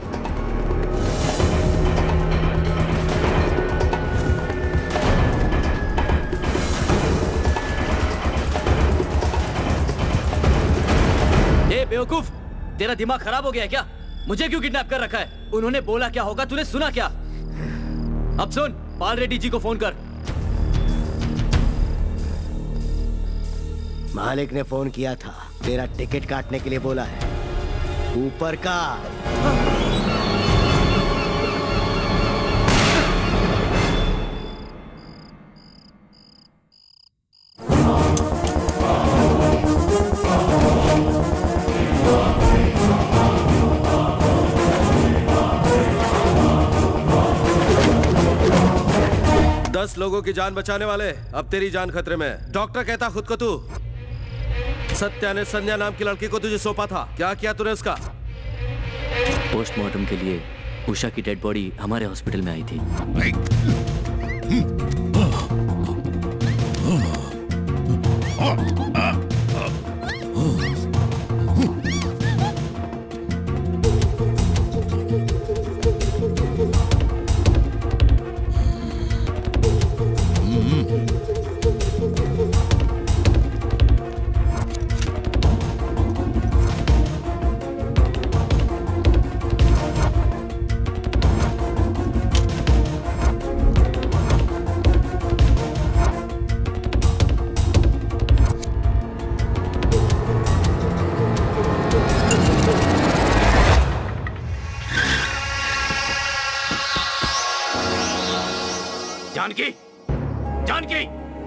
ए बेवकूफ, तेरा दिमाग खराब हो गया है क्या? मुझे क्यों किडनैप कर रखा है? उन्होंने बोला क्या होगा तूने सुना क्या? अब सुन, पाल रेड्डी जी को फोन कर। मालिक ने फोन किया था, तेरा टिकट काटने के लिए बोला है। ऊपर का। दस लोगों की जान बचाने वाले, अब तेरी जान खतरे में। डॉक्टर कहता खुद को तू। सत्या ने संध्या नाम की लड़की को तुझे सौंपा था, क्या किया तूने उसका? पोस्टमार्टम के लिए उषा की डेड बॉडी हमारे हॉस्पिटल में आई थी। जानकी, जानकी,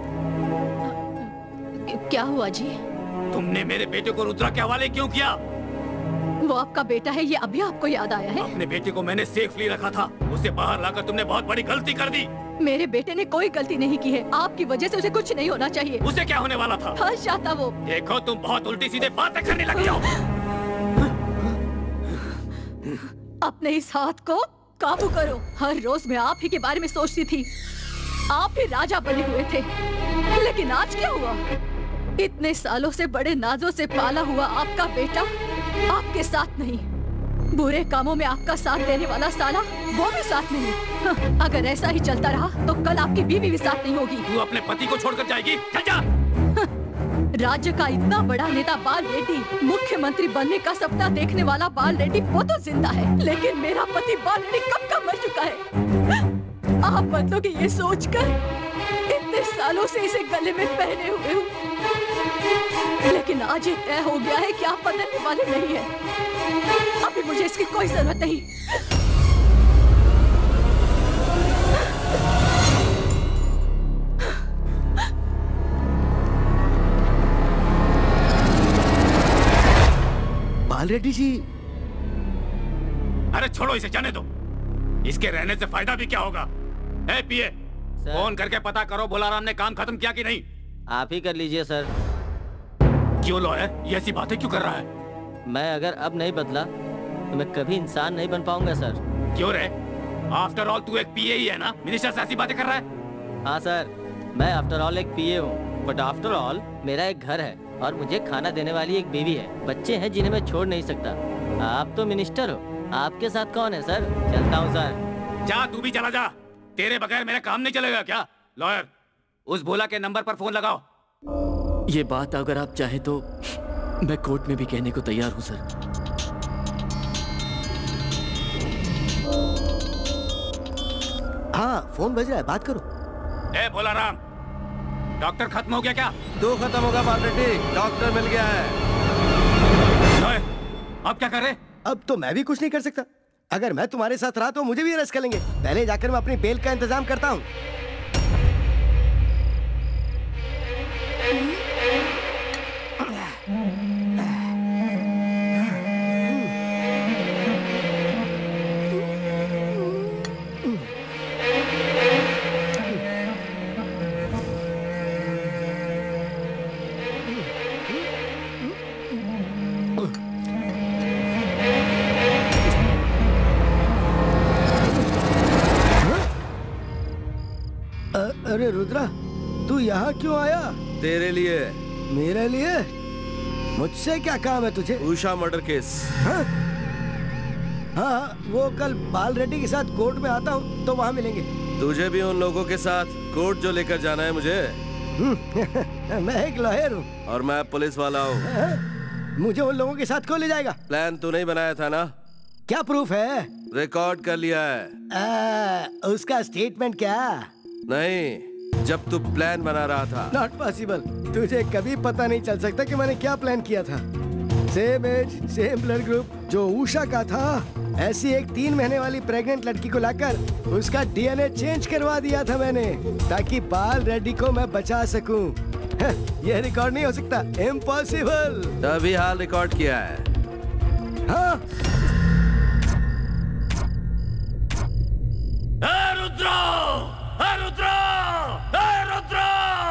क्या हुआ जी? तुमने मेरे बेटे को रुद्रा के हवाले क्यों किया? वो आपका बेटा है, ये अभी आपको याद आया है? अपने बेटे को मैंने सेफली रखा था, उसे बाहर लाकर तुमने बहुत बड़ी गलती कर दी। मेरे बेटे ने कोई गलती नहीं की है, आपकी वजह से उसे कुछ नहीं होना चाहिए। उसे क्या होने वाला था? हाँ चाहता वो। देखो तुम बहुत उल्टी सीधे बातें करने लगी हो। अपने इस हाथ को काबू करो। हर रोज मैं आप ही के बारे में सोचती थी, आप ही राजा बने हुए थे, लेकिन आज क्या हुआ? इतने सालों से बड़े नाजों से पाला हुआ आपका बेटा आपके साथ नहीं, बुरे कामों में आपका साथ देने वाला साला वो भी साथ नहीं। हाँ, अगर ऐसा ही चलता रहा तो कल आपकी बीवी भी साथ नहीं होगी। तू अपने पति को छोड़कर जाएगी? चल जा। राज्य का इतना बड़ा नेता बाल रेड्डी, मुख्यमंत्री बनने का सपना देखने वाला बाल रेड्डी, वो तो जिंदा है, लेकिन मेरा पति बाल रेड्डी कब का मर चुका है। आप बदलोगे ये सोचकर इतने सालों से इसे गले में पहने हुए हूँ, लेकिन आज ये तय हो गया है कि आप बदलने वाले नहीं हैं। अभी मुझे इसकी कोई जरूरत नहीं। बाल रेड्डी जी। अरे छोड़ो इसे, जाने दो। इसके रहने से फायदा भी क्या होगा? ए पीए, फोन करके पता करो भोलाराम ने काम खत्म किया कि नहीं। आप ही कर लीजिए सर। क्यों लॉयर, ये ऐसी बातें क्यों कर रहा है? मैं अगर अब नहीं बदला तो मैं कभी इंसान नहीं बन पाऊंगा सर। क्यों रे? आफ्टर ऑल तू एक पीए ही है ना, मिनिस्टर से ऐसी बातें कर रहा है? हाँ सर, मैं आफ्टर ऑल एक पीए हूँ, बट आफ्टर ऑल मेरा एक घर है और मुझे खाना देने वाली एक बीवी है, बच्चे हैं जिन्हें मैं छोड़ नहीं सकता। आप तो मिनिस्टर हो, आपके साथ कौन है सर? चलता हूँ सर। जा, तू भी चला जा। तेरे बगैर मेरा काम नहीं चलेगा क्या? लॉयर, उस भोला के नंबर पर फोन लगाओ। ये बात अगर आप चाहे तो मैं कोर्ट में भी कहने को तैयार हूं सर। हाँ फोन बज रहा है, बात करो। ए भोला राम, डॉक्टर खत्म हो गया क्या? तू खत्म होगा बाल रेड्डी, डॉक्टर मिल गया है। अब क्या करें? अब तो मैं भी कुछ नहीं कर सकता। अगर मैं तुम्हारे साथ रहा तो मुझे भी अरेस्ट कर लेंगे। पहले जाकर मैं अपनी बेल का इंतजाम करता हूँ। अरे रुद्रा, तू यहाँ क्यों आया? तेरे लिए। मेरे लिए? मुझसे क्या काम है तुझे? Usha murder case. हाँ? हाँ, वो कल बाल रेड्डी के साथ कोर्ट में आता हूँ तो वहाँ मिलेंगे। तुझे भी उन लोगों के साथ कोर्ट जो लेकर जाना है मुझे। मैं एक लॉयर हूँ। और मैं पुलिस वाला हूँ। मुझे उन लोगों के साथ कौन ले जाएगा? प्लान तू नहीं बनाया था ना? क्या प्रूफ है? रिकॉर्ड कर लिया है। आ, उसका स्टेटमेंट क्या? नहीं, जब तू प्लान बना रहा था। Not possible. तुझे कभी पता नहीं चल सकता कि मैंने क्या प्लान किया था। Same age, same blood group जो उषा का था, ऐसी एक तीन महीने वाली प्रेग्नेंट लड़की को लाकर उसका डीएनए चेंज करवा दिया था मैंने, ताकि बाल रेड्डी को मैं बचा सकूं। यह रिकॉर्ड नहीं हो सकता, इम्पॉसिबल। तभी हाल रिकॉर्ड किया है। हाँ? रुद्रा! रुद्रा! रुद्रा!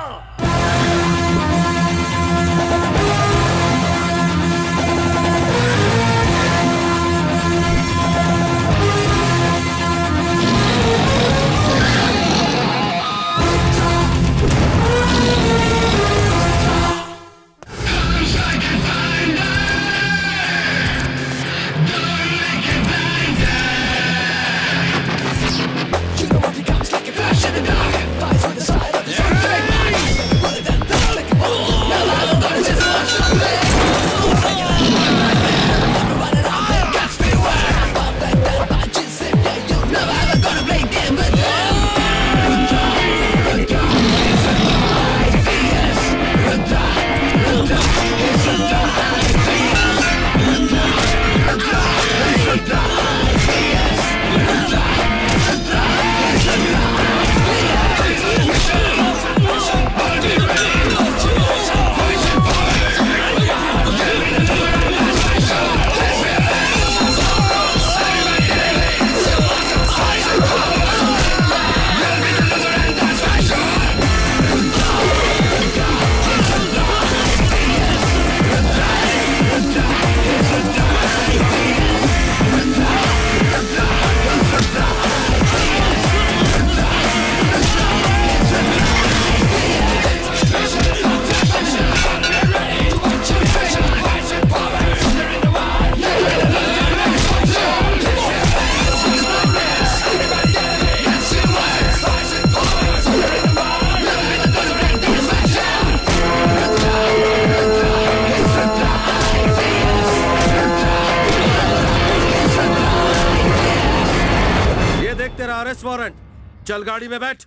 Arrest warrant. चल गाड़ी में बैठ।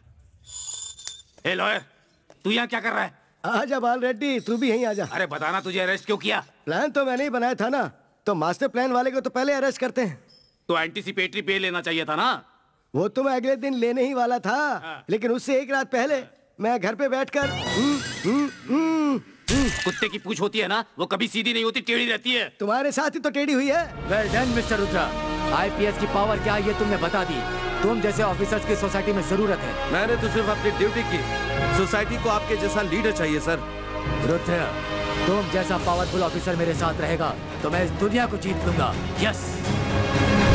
ए लॉयर, तू यहाँ क्या कर रहा है? आजा बाल रेड्डी, तू भी यहीं आजा। अरे बताना, तुझे अरेस्ट क्यों किया? प्लान तो मैंने ही बनाया था ना, तो मास्टर प्लान वाले को तो पहले अरेस्ट करते हैं। तो एंटीसिपेटरी पे लेना चाहिए था ना? वो तो मैं अगले दिन लेने ही वाला था, लेकिन उससे एक रात पहले मैं घर पे बैठकर हम्म, हम्म, हम्म, कुत्ते की पूंछ होती है ना, वो कभी सीधी नहीं होती, टेढ़ी रहती है। तुम्हारे साथ ही तो टेढ़ी हुई है। Well done mister Rudra. IPS की पावर क्या है ये तुमने बता दी। तुम जैसे ऑफिसर्स की सोसाइटी में जरूरत है। मैंने तो सिर्फ अपनी ड्यूटी की। सोसाइटी को आपके जैसा लीडर चाहिए सर। रुद्रा, तुम जैसा पावरफुल ऑफिसर मेरे साथ रहेगा तो मैं इस दुनिया को जीत लूंगा। यस।